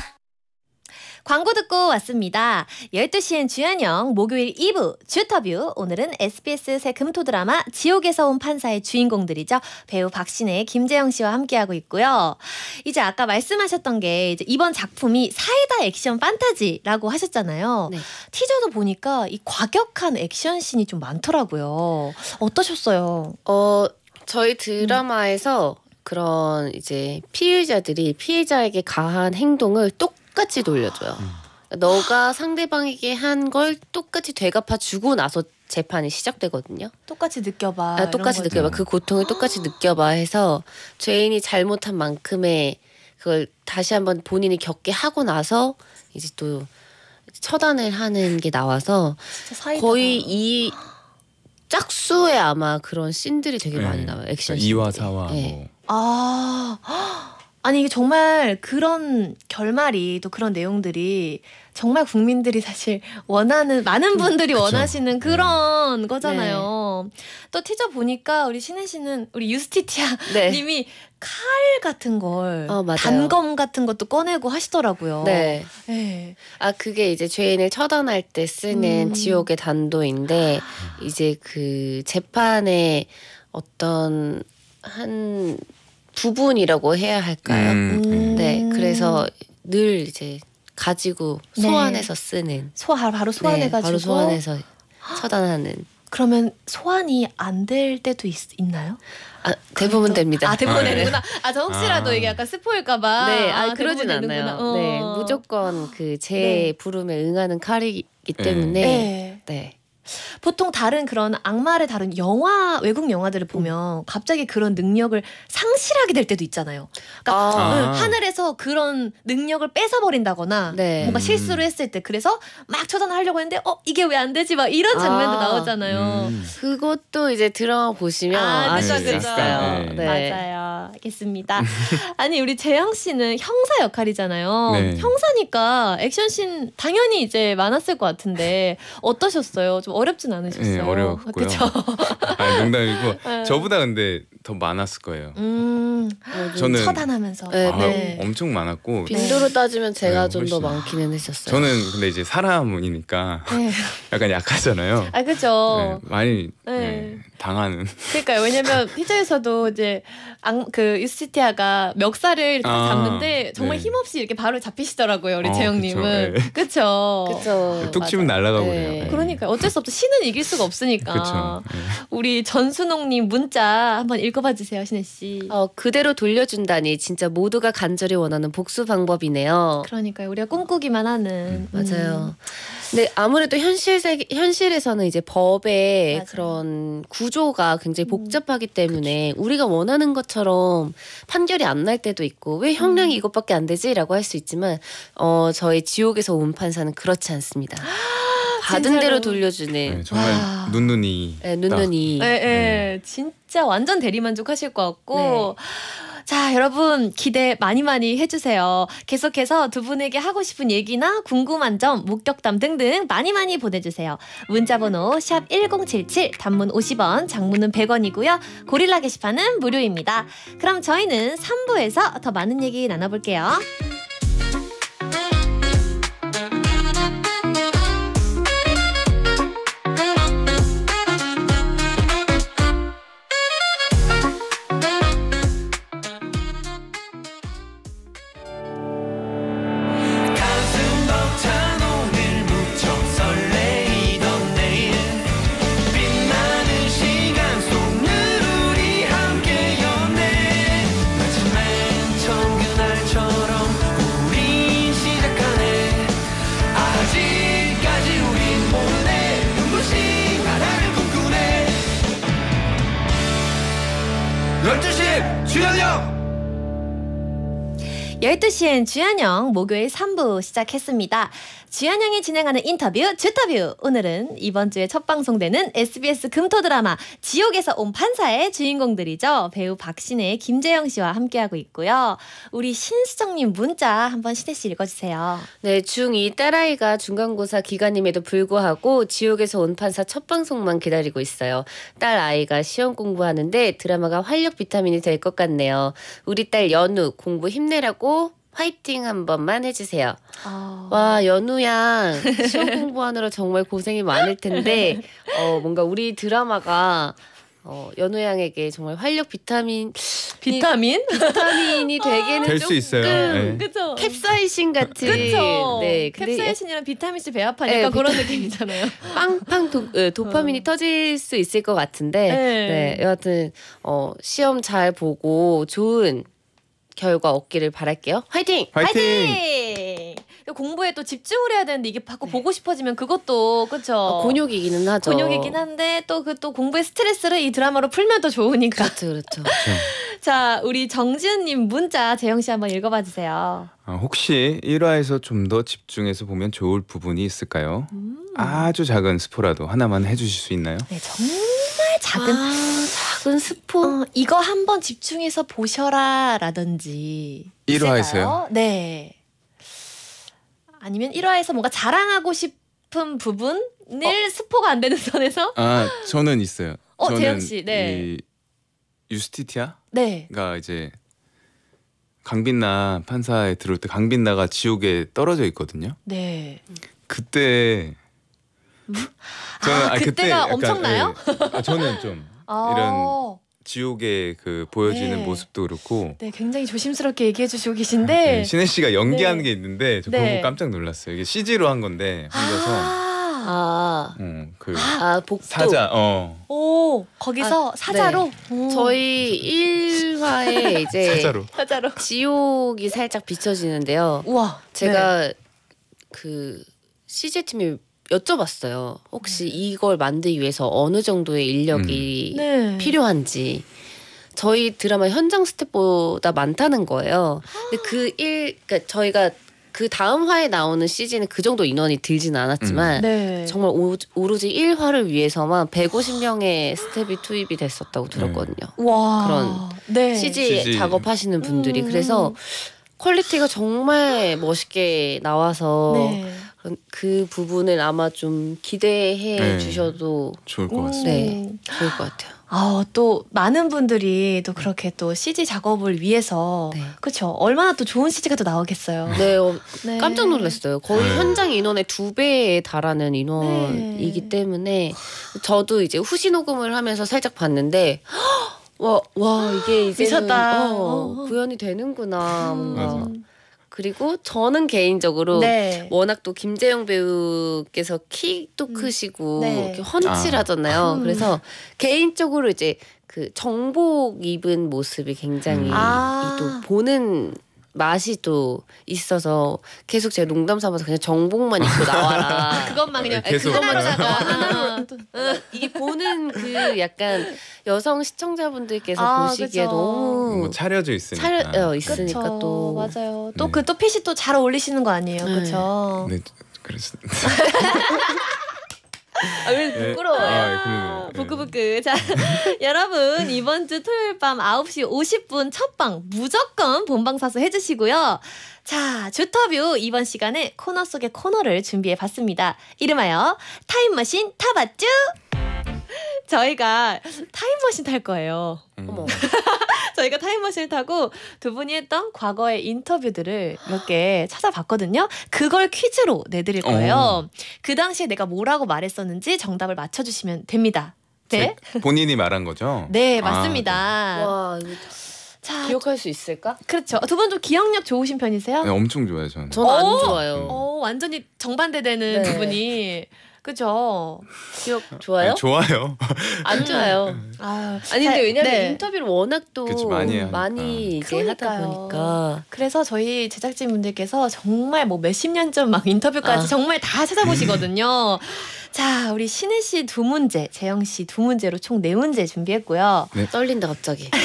[SPEAKER 1] 광고 듣고 왔습니다. 열두 시엔 주현영 목요일 이 부 주터뷰. 오늘은 에스비에스 새 금토 드라마 지옥에서 온 판사의 주인공들이죠. 배우 박신혜, 김재영 씨와 함께하고 있고요. 이제 아까 말씀하셨던 게 이제 이번 작품이 사이다 액션 판타지라고 하셨잖아요.
[SPEAKER 2] 네.
[SPEAKER 1] 티저도 보니까 이 과격한 액션 씬이 좀 많더라고요. 어떠셨어요?
[SPEAKER 2] 어 저희 드라마에서 그런 이제 피해자들이 피해자에게 가한 행동을 똑같이 돌려줘요. 너가 상대방에게 한 걸 똑같이 되갚아 주고 나서 재판이 시작되거든요.
[SPEAKER 1] 똑같이 느껴봐.
[SPEAKER 2] 아,
[SPEAKER 1] 이런
[SPEAKER 2] 똑같이
[SPEAKER 1] 거죠.
[SPEAKER 2] 느껴봐. 그 고통을 똑같이 느껴봐 해서 죄인이 잘못한 만큼의 그걸 다시 한번 본인이 겪게 하고 나서 이제 또 처단을 하는 게 나와서
[SPEAKER 1] 진짜 사이다가.
[SPEAKER 2] 거의 이 짝수에 아마 그런 씬들이 되게 많이
[SPEAKER 3] 네.
[SPEAKER 2] 나와요. 액션
[SPEAKER 3] 이와
[SPEAKER 2] 씬들이.
[SPEAKER 3] 사와
[SPEAKER 2] 네.
[SPEAKER 3] 뭐
[SPEAKER 1] 아, 아니 이게 정말 그런 결말이 또 그런 내용들이 정말 국민들이 사실 원하는 많은 분들이
[SPEAKER 3] 그쵸.
[SPEAKER 1] 원하시는 그런 거잖아요. 또 티저 보니까 우리 신혜 씨는 우리 유스티티아
[SPEAKER 2] 네.
[SPEAKER 1] 님이 칼 같은 걸
[SPEAKER 2] 어, 맞아요.
[SPEAKER 1] 단검 같은 것도 꺼내고 하시더라고요.
[SPEAKER 2] 네.
[SPEAKER 1] 네.
[SPEAKER 2] 아 그게 이제 죄인을 처단할 때 쓰는
[SPEAKER 1] 음.
[SPEAKER 2] 지옥의 단도인데 이제 그 재판의 어떤 한 부분이라고 해야 할까요?
[SPEAKER 3] 음,
[SPEAKER 1] 음.
[SPEAKER 2] 네, 그래서 늘 이제 가지고
[SPEAKER 1] 네.
[SPEAKER 2] 소환해서 쓰는.
[SPEAKER 1] 소화 바로
[SPEAKER 2] 네,
[SPEAKER 1] 소환해가지고
[SPEAKER 2] 바로 소환해서 처단하는.
[SPEAKER 1] 그러면 소환이 안 될 때도 있, 있나요?
[SPEAKER 2] 아, 대부분 됩니다.
[SPEAKER 1] 아 대부분
[SPEAKER 3] 네.
[SPEAKER 1] 되는구나. 아 저 혹시라도
[SPEAKER 3] 아.
[SPEAKER 1] 이게 약간 스포일까봐.
[SPEAKER 2] 네,
[SPEAKER 1] 아,
[SPEAKER 2] 아, 그러진
[SPEAKER 1] 대부분
[SPEAKER 2] 않아요.
[SPEAKER 1] 되는구나. 어.
[SPEAKER 2] 네, 무조건 그 제
[SPEAKER 1] 네.
[SPEAKER 2] 부름에 응하는 칼이기 때문에.
[SPEAKER 1] 네.
[SPEAKER 2] 네.
[SPEAKER 1] 보통 다른 그런 악마를 다룬 영화 외국 영화들을 보면 갑자기 그런 능력을 상실하게 될 때도 있잖아요. 그러니까
[SPEAKER 2] 아.
[SPEAKER 1] 응, 하늘에서 그런 능력을 뺏어 버린다거나
[SPEAKER 2] 네.
[SPEAKER 1] 뭔가
[SPEAKER 3] 음.
[SPEAKER 1] 실수를 했을 때 그래서 막 처단하려고 했는데 어 이게 왜 안 되지 막 이런 장면도
[SPEAKER 2] 아.
[SPEAKER 1] 나오잖아요.
[SPEAKER 3] 음.
[SPEAKER 2] 그것도 이제 드라마 보시면
[SPEAKER 1] 아,
[SPEAKER 2] 아, 실수
[SPEAKER 1] 그죠, 그죠.
[SPEAKER 2] 있어요.
[SPEAKER 3] 네.
[SPEAKER 2] 네.
[SPEAKER 1] 맞아요. 알겠습니다. 아니 우리 재영 씨는 형사 역할이잖아요.
[SPEAKER 3] 네.
[SPEAKER 1] 형사니까 액션씬 당연히 이제 많았을 것 같은데 어떠셨어요? 좀 어렵진 않으셨어요?
[SPEAKER 3] 네, 어려웠고요.
[SPEAKER 1] 그쵸?
[SPEAKER 3] 아 농담이고
[SPEAKER 1] 네.
[SPEAKER 3] 저보다 근데 더 많았을 거예요.
[SPEAKER 1] 음,
[SPEAKER 3] 저는
[SPEAKER 1] 처단하면서.
[SPEAKER 2] 네,
[SPEAKER 3] 아,
[SPEAKER 1] 네.
[SPEAKER 3] 엄청 많았고
[SPEAKER 2] 빈도로 따지면 제가
[SPEAKER 3] 네,
[SPEAKER 2] 좀 더
[SPEAKER 3] 훨씬.
[SPEAKER 2] 많기는 했었어요.
[SPEAKER 3] 저는 근데 이제 사람이니까
[SPEAKER 1] 네.
[SPEAKER 3] 약간 약하잖아요.
[SPEAKER 1] 아 그죠.
[SPEAKER 3] 네, 많이
[SPEAKER 1] 네.
[SPEAKER 3] 네, 당하는.
[SPEAKER 1] 그러니까요. 왜냐면 티저에서도 이제 악, 그 유스티티아가 멱살을 이렇게
[SPEAKER 3] 아,
[SPEAKER 1] 잡는데 정말
[SPEAKER 3] 네.
[SPEAKER 1] 힘없이 이렇게 바로 잡히시더라고요. 우리
[SPEAKER 3] 어,
[SPEAKER 1] 재영님은.
[SPEAKER 3] 그쵸.
[SPEAKER 1] 그쵸.
[SPEAKER 2] 그렇죠.
[SPEAKER 3] 툭 치면 날아가고
[SPEAKER 2] 네.
[SPEAKER 3] 그래요. 네.
[SPEAKER 1] 그러니까 어쩔 수 없죠. 신은 이길 수가 없으니까.
[SPEAKER 3] 그렇죠. 네.
[SPEAKER 1] 우리 전순옥님 문자 한번 읽어봐 주세요, 신혜 씨.
[SPEAKER 2] 어, 그대로 돌려준다니 진짜 모두가 간절히 원하는 복수 방법이네요.
[SPEAKER 1] 그러니까요. 우리가 꿈꾸기만 하는.
[SPEAKER 2] 맞아요. 근데 아무래도 현실 세 현실에서는 이제 법의
[SPEAKER 1] 맞아요.
[SPEAKER 2] 그런 구조가 굉장히
[SPEAKER 1] 음.
[SPEAKER 2] 복잡하기 때문에 우리가 원하는 것처럼 판결이 안 날 때도 있고 왜 형량이
[SPEAKER 1] 음.
[SPEAKER 2] 이것밖에 안 되지라고 할 수 있지만 어 저희 지옥에서 온 판사는 그렇지 않습니다. 받은
[SPEAKER 1] 진짜로.
[SPEAKER 2] 대로 돌려주는
[SPEAKER 3] 네, 정말
[SPEAKER 1] 와.
[SPEAKER 3] 눈눈이.
[SPEAKER 2] 네, 눈눈이.
[SPEAKER 1] 예, 예. 진짜 완전 대리만족하실 것 같고.
[SPEAKER 2] 네.
[SPEAKER 1] 자, 여러분 기대 많이 많이 해주세요. 계속해서 두 분에게 하고 싶은 얘기나 궁금한 점, 목격담 등등 많이 많이 보내주세요. 문자번호 샵 일공칠칠, 단문 오십 원, 장문은 백 원이고요. 고릴라 게시판은 무료입니다. 그럼 저희는 삼 부에서 더 많은 얘기 나눠볼게요.
[SPEAKER 3] 주현영.
[SPEAKER 1] 열두 시엔 주한영 목요일 삼 부 시작했습니다. 주한영이 진행하는 인터뷰 주터뷰. 오늘은 이번 주에 첫 방송되는 에스비에스 금토 드라마 지옥에서 온 판사의 주인공들이죠. 배우 박신혜, 김재영 씨와 함께하고 있고요. 우리 신수정님 문자 한번 신혜 씨 읽어주세요.
[SPEAKER 2] 네, 중이 딸아이가 중간고사 기간임에도 불구하고 지옥에서 온 판사 첫 방송만 기다리고 있어요. 딸 아이가 시험 공부하는데 드라마가 활력 비타민이 될 것 같네요. 우리 딸 연우 공부 힘내라고 화이팅 한 번만 해주세요.
[SPEAKER 1] 아...
[SPEAKER 2] 와, 연우 양 시험 공부하느라 정말 고생이 많을 텐데 어, 뭔가 우리 드라마가 어, 연우 양에게 정말 활력 비타민
[SPEAKER 1] 비타민?
[SPEAKER 2] 비타민이 되게는
[SPEAKER 3] 될 수 있어요. 네.
[SPEAKER 1] 그죠?
[SPEAKER 2] 캡사이신 같은.
[SPEAKER 1] 그쵸.
[SPEAKER 2] 네, 근데
[SPEAKER 1] 캡사이신이랑 비타민 C 배합하니까
[SPEAKER 2] 네,
[SPEAKER 1] 그런
[SPEAKER 2] 비타-
[SPEAKER 1] 느낌이잖아요.
[SPEAKER 2] 빵빵 도, 에, 도파민이
[SPEAKER 1] 어.
[SPEAKER 2] 터질 수 있을 것 같은데
[SPEAKER 1] 네.
[SPEAKER 2] 네, 여하튼 어, 시험 잘 보고 좋은 결과 얻기를 바랄게요. 화이팅!
[SPEAKER 3] 화이팅.
[SPEAKER 1] 화이팅! 공부에 또 집중을 해야 되는데 이게 자꾸 보고 싶어지면 그것도 그쵸?
[SPEAKER 2] 어, 곤욕이기는 하죠.
[SPEAKER 1] 곤욕이긴 한데 또 그 또 공부의 스트레스를 이 드라마로 풀면 더 좋으니까.
[SPEAKER 2] 그렇죠, 그렇죠.
[SPEAKER 1] 자, 우리 정지은님 문자 재영 씨 한번 읽어봐 주세요.
[SPEAKER 3] 아, 혹시 일 화에서 좀 더 집중해서 보면 좋을 부분이 있을까요?
[SPEAKER 1] 음.
[SPEAKER 3] 아주 작은 스포라도 하나만 해주실 수 있나요?
[SPEAKER 1] 네, 정말 작은
[SPEAKER 2] 아, 작은 스포.
[SPEAKER 1] 어, 이거 한번 집중해서 보셔라라든지.
[SPEAKER 3] 일 화에서요?
[SPEAKER 1] 있을까요? 네. 아니면 일 화에서 뭔가 자랑하고 싶은 부분을 스포가 안 되는 선에서?
[SPEAKER 3] 아 저는 있어요.
[SPEAKER 1] 어,
[SPEAKER 3] 저는
[SPEAKER 1] 재영 씨, 네.
[SPEAKER 3] 이 유스티티아가
[SPEAKER 1] 네.
[SPEAKER 3] 이제 강빈나 판사에 들어올 때 강빈나가 지옥에 떨어져 있거든요.
[SPEAKER 1] 네.
[SPEAKER 3] 그때 저는
[SPEAKER 1] 아,
[SPEAKER 3] 아니, 그때
[SPEAKER 1] 그때가
[SPEAKER 3] 약간,
[SPEAKER 1] 엄청나요?
[SPEAKER 3] 예. 아, 저는 좀
[SPEAKER 1] 아,
[SPEAKER 3] 이런 지옥의 그 보여지는
[SPEAKER 1] 네.
[SPEAKER 3] 모습도 그렇고
[SPEAKER 1] 네, 굉장히 조심스럽게 얘기해 주시고 계신데.
[SPEAKER 3] 네, 신혜 씨가 연기하는
[SPEAKER 1] 네.
[SPEAKER 3] 게 있는데 저
[SPEAKER 1] 네.
[SPEAKER 3] 보고 깜짝 놀랐어요. 이게 씨지로 한 건데 혼자서
[SPEAKER 1] 아,
[SPEAKER 2] 아,
[SPEAKER 3] 어, 그
[SPEAKER 2] 아 복도.
[SPEAKER 3] 사자 어
[SPEAKER 1] 오, 거기서
[SPEAKER 2] 아,
[SPEAKER 1] 사자로? 오.
[SPEAKER 2] 저희 일 화에 이제
[SPEAKER 3] 사자로
[SPEAKER 1] 사자로.
[SPEAKER 2] 지옥이 살짝 비춰지는데요.
[SPEAKER 1] 우와.
[SPEAKER 2] 제가 그 씨제이 팀에 여쭤봤어요. 혹시 이걸 만들기 위해서 어느 정도의 인력이
[SPEAKER 1] 네.
[SPEAKER 2] 필요한지. 저희 드라마 현장 스태프보다 많다는 거예요. 근데 그 일, 그러니까 저희가 그 다음 화에 나오는 시즌은 그 정도 인원이 들지는 않았지만
[SPEAKER 1] 네.
[SPEAKER 2] 정말 오, 오로지 일 화를 위해서만 백오십 명의 스텝이 투입이 됐었다고 들었거든요.
[SPEAKER 1] 와.
[SPEAKER 2] 그런
[SPEAKER 1] 네.
[SPEAKER 2] 씨지
[SPEAKER 3] 씨지.
[SPEAKER 2] 작업하시는 분들이.
[SPEAKER 1] 음.
[SPEAKER 2] 그래서 퀄리티가 정말 멋있게 나와서
[SPEAKER 1] 네.
[SPEAKER 2] 그 부분을 아마 좀 기대해
[SPEAKER 3] 네.
[SPEAKER 2] 주셔도
[SPEAKER 3] 좋을 것
[SPEAKER 1] 음.
[SPEAKER 3] 같습니다.
[SPEAKER 2] 네, 좋을 것 같아요.
[SPEAKER 1] 아, 또 많은 분들이 또 그렇게 또 씨지 작업을 위해서
[SPEAKER 2] 네.
[SPEAKER 1] 그렇죠. 얼마나 또 좋은 씨지가 또 나오겠어요.
[SPEAKER 2] 네, 어,
[SPEAKER 1] 네.
[SPEAKER 2] 깜짝 놀랐어요. 거의
[SPEAKER 3] 네.
[SPEAKER 2] 현장 인원의 두 배에 달하는 인원이기
[SPEAKER 1] 네.
[SPEAKER 2] 때문에 저도 이제 후시 녹음을 하면서 살짝 봤는데 와, 와 이게 이제
[SPEAKER 1] 미쳤다.
[SPEAKER 2] 어,
[SPEAKER 1] 어.
[SPEAKER 2] 구현이 되는구나. 뭔가.
[SPEAKER 1] 음.
[SPEAKER 2] 그리고 저는 개인적으로
[SPEAKER 1] 네.
[SPEAKER 2] 워낙 또 김재영 배우께서 키도 크시고
[SPEAKER 1] 네.
[SPEAKER 2] 이렇게 훤칠하잖아요.
[SPEAKER 1] 음.
[SPEAKER 2] 그래서 개인적으로 이제 그 정복 입은 모습이 굉장히
[SPEAKER 3] 음.
[SPEAKER 1] 아.
[SPEAKER 2] 이 또 보는 맛이 또 있어서 계속 제가 농담 삼아서 그냥 정복만 입고 나와라.
[SPEAKER 1] 그것만 그냥
[SPEAKER 3] 계속
[SPEAKER 1] 하나로다가
[SPEAKER 2] 하나로.
[SPEAKER 1] 또-
[SPEAKER 2] 이게 보는 그 약간 여성 시청자분들께서
[SPEAKER 1] 아,
[SPEAKER 2] 보시기에
[SPEAKER 1] 그죠.
[SPEAKER 2] 너무
[SPEAKER 3] 뭐 차려져 있으니까.
[SPEAKER 2] 차려 어, 있으니까
[SPEAKER 1] 그쵸.
[SPEAKER 2] 또
[SPEAKER 1] 맞아요. 또
[SPEAKER 3] 네.
[SPEAKER 1] 그 또 핏이 또 잘 어울리시는 거 아니에요,
[SPEAKER 2] 네.
[SPEAKER 1] 그렇죠?
[SPEAKER 3] 네, 그래서
[SPEAKER 1] 아, 왜
[SPEAKER 3] 네.
[SPEAKER 1] 부끄러워요?
[SPEAKER 3] 아, 그러네요. 네.
[SPEAKER 1] 부끄부끄. 자, 여러분 이번 주 토요일 밤 아홉 시 오십 분 첫방 무조건 본방사수 해주시고요. 자, 주터뷰 이번 시간에 코너 속의 코너를 준비해봤습니다. 이름하여 타임머신 타봤쥬? 저희가 타임머신 탈 거예요.
[SPEAKER 3] 음.
[SPEAKER 2] 어머.
[SPEAKER 1] 저희가 타임머신을 타고 두 분이 했던 과거의 인터뷰들을 몇 개 찾아봤거든요. 그걸 퀴즈로 내드릴 거예요.
[SPEAKER 3] 어.
[SPEAKER 1] 그 당시에 내가 뭐라고 말했었는지 정답을 맞춰주시면 됩니다. 네,
[SPEAKER 3] 제- 본인이 말한 거죠?
[SPEAKER 1] 네
[SPEAKER 3] 아,
[SPEAKER 1] 맞습니다.
[SPEAKER 2] 와 이거
[SPEAKER 1] 자,
[SPEAKER 2] 기억할 수 있을까?
[SPEAKER 1] 그렇죠. 두 분 좀 기억력 좋으신 편이세요?
[SPEAKER 3] 네, 엄청 좋아요 저는.
[SPEAKER 2] 저는 안
[SPEAKER 1] 어?
[SPEAKER 2] 좋아요.
[SPEAKER 1] 어, 완전히 정반대되는
[SPEAKER 2] 네.
[SPEAKER 1] 두 분이. 그죠?
[SPEAKER 2] 기억 좋아요?
[SPEAKER 3] 네, 좋아요.
[SPEAKER 2] 안 좋아요.
[SPEAKER 1] 아,
[SPEAKER 2] 아니 근데
[SPEAKER 1] 자,
[SPEAKER 2] 왜냐면
[SPEAKER 1] 네.
[SPEAKER 2] 인터뷰를 워낙 또
[SPEAKER 3] 그치, 많이 하니까.
[SPEAKER 2] 많이 이제
[SPEAKER 1] 그러니까요.
[SPEAKER 2] 하다 보니까
[SPEAKER 1] 그래서 저희 제작진분들께서 정말 뭐 몇십 년 전 막 인터뷰까지
[SPEAKER 2] 아.
[SPEAKER 1] 정말 다 찾아보시거든요. 자, 우리 신혜 씨 두 문제, 재영 씨 두 문제로 총 네 문제 준비했고요.
[SPEAKER 2] 떨린다 갑자기.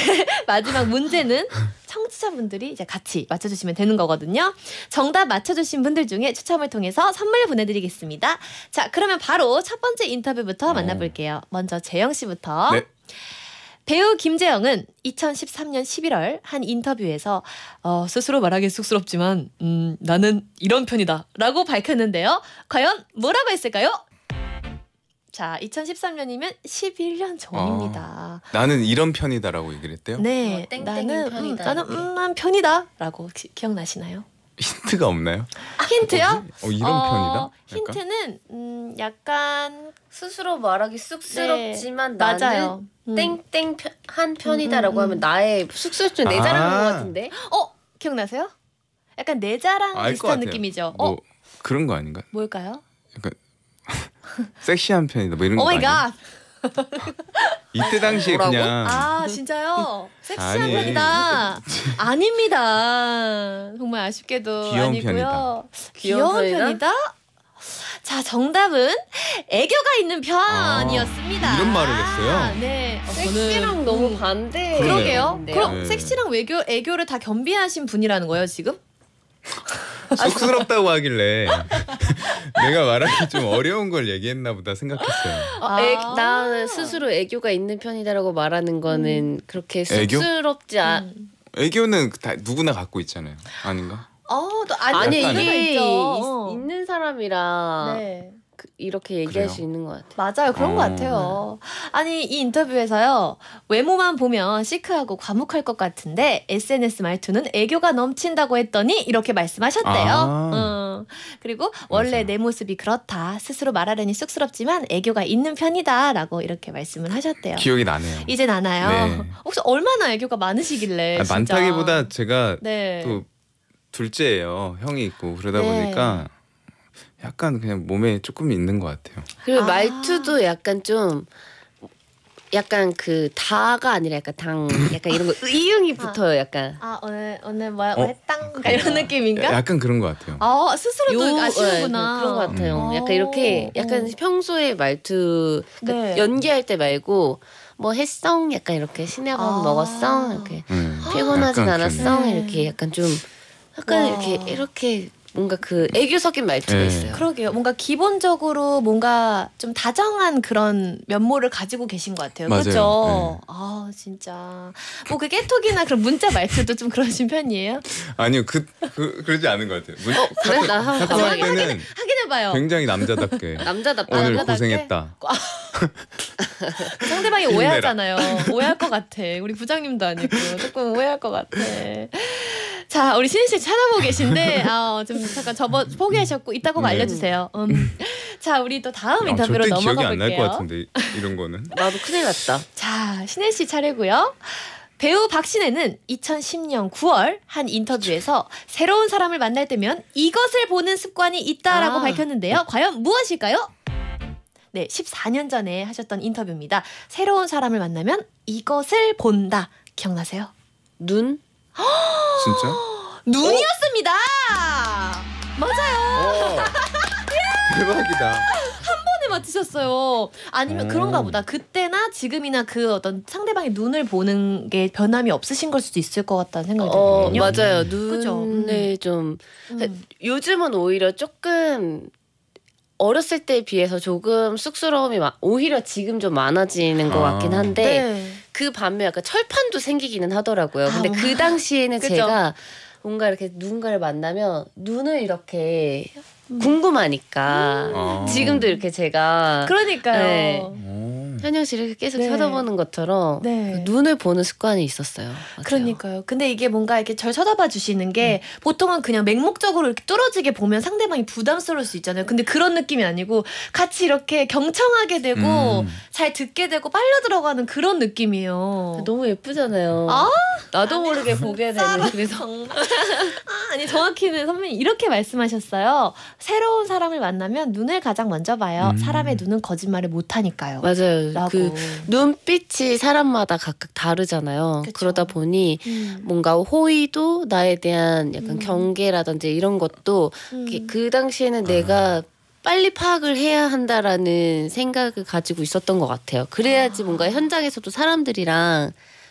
[SPEAKER 1] 마지막 문제는 청취자분들이 이제 같이 맞춰주시면 되는 거거든요. 정답 맞춰주신 분들 중에 추첨을 통해서 선물 보내드리겠습니다. 자, 그러면 바로 첫 번째 인터뷰부터
[SPEAKER 3] 어.
[SPEAKER 1] 만나볼게요. 먼저 재영 씨부터.
[SPEAKER 3] 네.
[SPEAKER 1] 배우 김재영은 이천십삼 년 십일월 한 인터뷰에서 어, 스스로 말하기 쑥스럽지만 음, 나는 이런 편이다 라고 밝혔는데요. 과연 뭐라고 했을까요? 자, 이천십삼 년이면 십일 년 전입니다.
[SPEAKER 3] 어, 나는 이런 편이다라고 얘기를 했대요.
[SPEAKER 1] 네,
[SPEAKER 2] 어, 땡땡이
[SPEAKER 1] 나는
[SPEAKER 2] 편이다,
[SPEAKER 1] 음, 나는
[SPEAKER 2] 이렇게.
[SPEAKER 1] 음, 난 편이다라고 기, 기억나시나요?
[SPEAKER 3] 힌트가 없나요?
[SPEAKER 1] 힌트요?
[SPEAKER 3] 어, 이런 편이다? 약간?
[SPEAKER 1] 힌트는 음, 약간
[SPEAKER 2] 스스로 말하기 쑥스럽지만
[SPEAKER 1] 네,
[SPEAKER 2] 나는
[SPEAKER 1] 맞아요. 음.
[SPEAKER 2] 땡땡 편- 한 편이다라고
[SPEAKER 1] 음, 음, 음.
[SPEAKER 2] 하면 나의 쑥스럽지 내 자랑인
[SPEAKER 3] 아.
[SPEAKER 2] 것 같은데.
[SPEAKER 1] 어, 기억나세요? 약간 내 자랑
[SPEAKER 3] 알 것
[SPEAKER 1] 비슷한
[SPEAKER 3] 같아요.
[SPEAKER 1] 느낌이죠.
[SPEAKER 3] 뭐
[SPEAKER 1] 어,
[SPEAKER 3] 그런 거 아닌가?
[SPEAKER 1] 뭘까요?
[SPEAKER 3] 약간 섹시한 편이다 뭐 이런 거
[SPEAKER 1] 오 마이
[SPEAKER 3] 아니야?
[SPEAKER 1] 갓.
[SPEAKER 3] 이때 당시에
[SPEAKER 2] 뭐라고?
[SPEAKER 3] 그냥
[SPEAKER 1] 아, 진짜요? 섹시한
[SPEAKER 3] 아니.
[SPEAKER 1] 편이다. 아닙니다. 정말 아쉽게도
[SPEAKER 3] 귀여운
[SPEAKER 1] 아니고요.
[SPEAKER 3] 편이다.
[SPEAKER 1] 귀여운
[SPEAKER 2] 귀여운
[SPEAKER 1] 편이다? 자, 정답은 애교가 있는 편이었습니다.
[SPEAKER 3] 아, 이런 말을 했어요?
[SPEAKER 1] 네. 어, 저는-
[SPEAKER 2] 섹시랑 너무
[SPEAKER 1] 음,
[SPEAKER 2] 반대.
[SPEAKER 1] 그러게요.
[SPEAKER 2] 인데요.
[SPEAKER 1] 그럼
[SPEAKER 3] 네.
[SPEAKER 1] 섹시랑 애교, 애교를 다 겸비하신 분이라는 거예요, 지금?
[SPEAKER 3] 쑥스럽다고 하길래 내가 말하기 좀 어려운 걸 얘기했나 보다 생각했어요.
[SPEAKER 2] 어, 애, 나는 스스로 애교가 있는 편이다라고 말하는 거는 그렇게
[SPEAKER 3] 애교?
[SPEAKER 2] 쑥스럽지 않.
[SPEAKER 1] 음.
[SPEAKER 3] 애교는 다 누구나 갖고 있잖아요. 아닌가?
[SPEAKER 1] 어, 또 아니,
[SPEAKER 2] 아니
[SPEAKER 3] 약간은.
[SPEAKER 2] 이게
[SPEAKER 1] 있죠.
[SPEAKER 2] 있, 있는 사람이라
[SPEAKER 1] 네.
[SPEAKER 2] 그, 이렇게 얘기할
[SPEAKER 3] 그래요?
[SPEAKER 2] 수 있는 것 같아.
[SPEAKER 1] 맞아요. 그런
[SPEAKER 3] 어.
[SPEAKER 1] 것 같아요. 아니, 이 인터뷰에서요. 외모만 보면 시크하고 과묵할 것 같은데 에스엔에스 말투는 애교가 넘친다고 했더니 이렇게 말씀하셨대요.
[SPEAKER 3] 아.
[SPEAKER 1] 어. 그리고 원래
[SPEAKER 3] 맞아요.
[SPEAKER 1] 내 모습이 그렇다. 스스로 말하려니 쑥스럽지만 애교가 있는 편이다. 라고 이렇게 말씀을 하셨대요.
[SPEAKER 3] 기억이 나네요.
[SPEAKER 1] 이제 나나요?
[SPEAKER 3] 네.
[SPEAKER 1] 혹시 얼마나 애교가 많으시길래
[SPEAKER 3] 아,
[SPEAKER 1] 진짜.
[SPEAKER 3] 많다기보다 제가
[SPEAKER 1] 네.
[SPEAKER 3] 또 둘째예요. 형이 있고 그러다
[SPEAKER 1] 네.
[SPEAKER 3] 보니까 약간 그냥 몸에 조금 있는 것 같아요.
[SPEAKER 2] 그리고
[SPEAKER 1] 아.
[SPEAKER 2] 말투도 약간 좀 약간 그 다가 아니라 약간 당 약간 이런 거 이응이 붙어요. 약간.
[SPEAKER 1] 아, 오늘 오늘 뭐야?
[SPEAKER 3] 어?
[SPEAKER 1] 했당? 이런 느낌인가?
[SPEAKER 3] 약간 그런 것 같아요.
[SPEAKER 1] 아, 스스로도 아시는구나.
[SPEAKER 2] 네, 그런 것 같아요.
[SPEAKER 1] 음.
[SPEAKER 2] 약간 이렇게
[SPEAKER 1] 어.
[SPEAKER 2] 약간 평소에 말투 그러니까
[SPEAKER 1] 네.
[SPEAKER 2] 연기할 때 말고 뭐 했어? 약간 이렇게 신의 밥
[SPEAKER 1] 아.
[SPEAKER 2] 먹었어? 이렇게
[SPEAKER 3] 음,
[SPEAKER 2] 피곤하진
[SPEAKER 3] 약간
[SPEAKER 2] 않았어?
[SPEAKER 3] 그런-
[SPEAKER 1] 네.
[SPEAKER 2] 이렇게 약간 좀 약간
[SPEAKER 1] 와.
[SPEAKER 2] 이렇게 이렇게 뭔가 그 애교 섞인 말투가
[SPEAKER 3] 네.
[SPEAKER 2] 있어요.
[SPEAKER 1] 그러게요. 뭔가 기본적으로 뭔가 좀 다정한 그런 면모를 가지고 계신 것 같아요.
[SPEAKER 3] 맞아요.
[SPEAKER 1] 그렇죠?
[SPEAKER 3] 네.
[SPEAKER 1] 아, 진짜. 뭐 그 깨톡이나 그런 문자 말투도 좀 그러신 편이에요?
[SPEAKER 3] 아니요, 그, 그 그러지 않은 것 같아요. 문,
[SPEAKER 2] 그래? 나 한번
[SPEAKER 3] 카톡 할
[SPEAKER 2] 가만히
[SPEAKER 3] 때는
[SPEAKER 1] 확인해봐요.
[SPEAKER 3] 굉장히 남자답게
[SPEAKER 2] 남자답다.
[SPEAKER 3] 오늘
[SPEAKER 1] 남자답게?
[SPEAKER 3] 고생했다.
[SPEAKER 1] 상대방이
[SPEAKER 3] 힘내라.
[SPEAKER 1] 오해하잖아요. 오해할 것 같아. 우리 부장님도 아니고 조금 오해할 것 같아. 자, 우리 신혜 씨 찾아보고 계신데 아, 좀 잠깐 접어 포기하셨고 이따 꼭
[SPEAKER 3] 네.
[SPEAKER 1] 알려주세요. 음. 자, 우리 또 다음
[SPEAKER 3] 아,
[SPEAKER 1] 인터뷰로
[SPEAKER 3] 절대 기억이
[SPEAKER 1] 넘어가
[SPEAKER 3] 안 날 것
[SPEAKER 1] 볼게요.
[SPEAKER 3] 같은데 이런 거는.
[SPEAKER 2] 나도 큰일 났다.
[SPEAKER 1] 자, 신혜 씨 차례고요. 배우 박신혜는 이천십 년 구월 한 인터뷰에서 새로운 사람을 만날 때면 이것을 보는 습관이 있다라고
[SPEAKER 2] 아.
[SPEAKER 1] 밝혔는데요. 과연 무엇일까요? 네, 십사 년 전에 하셨던 인터뷰입니다. 새로운 사람을 만나면 이것을 본다. 기억나세요?
[SPEAKER 2] 눈?
[SPEAKER 3] 진짜?
[SPEAKER 1] 눈이었습니다. 맞아요.
[SPEAKER 3] 대박이다.
[SPEAKER 1] 네, 맞히셨어요. 아니면
[SPEAKER 3] 오.
[SPEAKER 1] 그런가 보다. 그때나 지금이나 그 어떤 상대방의 눈을 보는 게 변함이 없으신 걸 수도 있을 것 같다는 생각이
[SPEAKER 2] 어
[SPEAKER 1] 들거든요.
[SPEAKER 2] 맞아요.
[SPEAKER 1] 그죠?
[SPEAKER 2] 눈을 좀
[SPEAKER 1] 음.
[SPEAKER 2] 요즘은 오히려 조금 어렸을 때에 비해서 조금 쑥스러움이 마, 오히려 지금 좀 많아지는 것
[SPEAKER 3] 아.
[SPEAKER 2] 같긴 한데
[SPEAKER 1] 네.
[SPEAKER 2] 그 반면 약간 철판도 생기기는 하더라고요. 근데
[SPEAKER 1] 아,
[SPEAKER 2] 그 당시에는
[SPEAKER 1] 그죠?
[SPEAKER 2] 제가 뭔가 이렇게 누군가를 만나면 눈을 이렇게 궁금하니까
[SPEAKER 3] 아.
[SPEAKER 2] 지금도 이렇게 제가
[SPEAKER 1] 그러니까요.
[SPEAKER 2] 네.
[SPEAKER 3] 오.
[SPEAKER 2] 현영 씨를 이렇게 계속
[SPEAKER 1] 네.
[SPEAKER 2] 쳐다보는 것처럼
[SPEAKER 1] 네.
[SPEAKER 2] 그 눈을 보는 습관이 있었어요. 맞아요.
[SPEAKER 1] 그러니까요. 근데 이게 뭔가 이렇게 절 쳐다봐 주시는 게 보통은 그냥 맹목적으로 이렇게 뚫어지게 보면 상대방이 부담스러울 수 있잖아요. 근데 그런 느낌이 아니고 같이 이렇게 경청하게 되고
[SPEAKER 3] 음.
[SPEAKER 1] 잘 듣게 되고 빨려 들어가는 그런 느낌이에요.
[SPEAKER 2] 너무 예쁘잖아요.
[SPEAKER 1] 아?
[SPEAKER 2] 나도 모르게 보게 되는 그래서
[SPEAKER 1] 정말. 아, 아니 정확히는 선배님 이렇게 말씀하셨어요. 새로운 사람을 만나면 눈을 가장 먼저 봐요.
[SPEAKER 3] 음.
[SPEAKER 1] 사람의 눈은 거짓말을 못하니까요.
[SPEAKER 2] 맞아요.
[SPEAKER 1] 라고.
[SPEAKER 2] 그 눈빛이 사람마다 각각 다르잖아요.
[SPEAKER 1] 그쵸.
[SPEAKER 2] 그러다 보니
[SPEAKER 1] 음.
[SPEAKER 2] 뭔가 호의도 나에 대한 약간
[SPEAKER 1] 음.
[SPEAKER 2] 경계라든지 이런 것도
[SPEAKER 1] 음.
[SPEAKER 2] 이렇게 그 당시에는 내가 빨리 파악을 해야 한다라는 생각을 가지고 있었던 것 같아요. 그래야지 뭔가 현장에서도 사람들이랑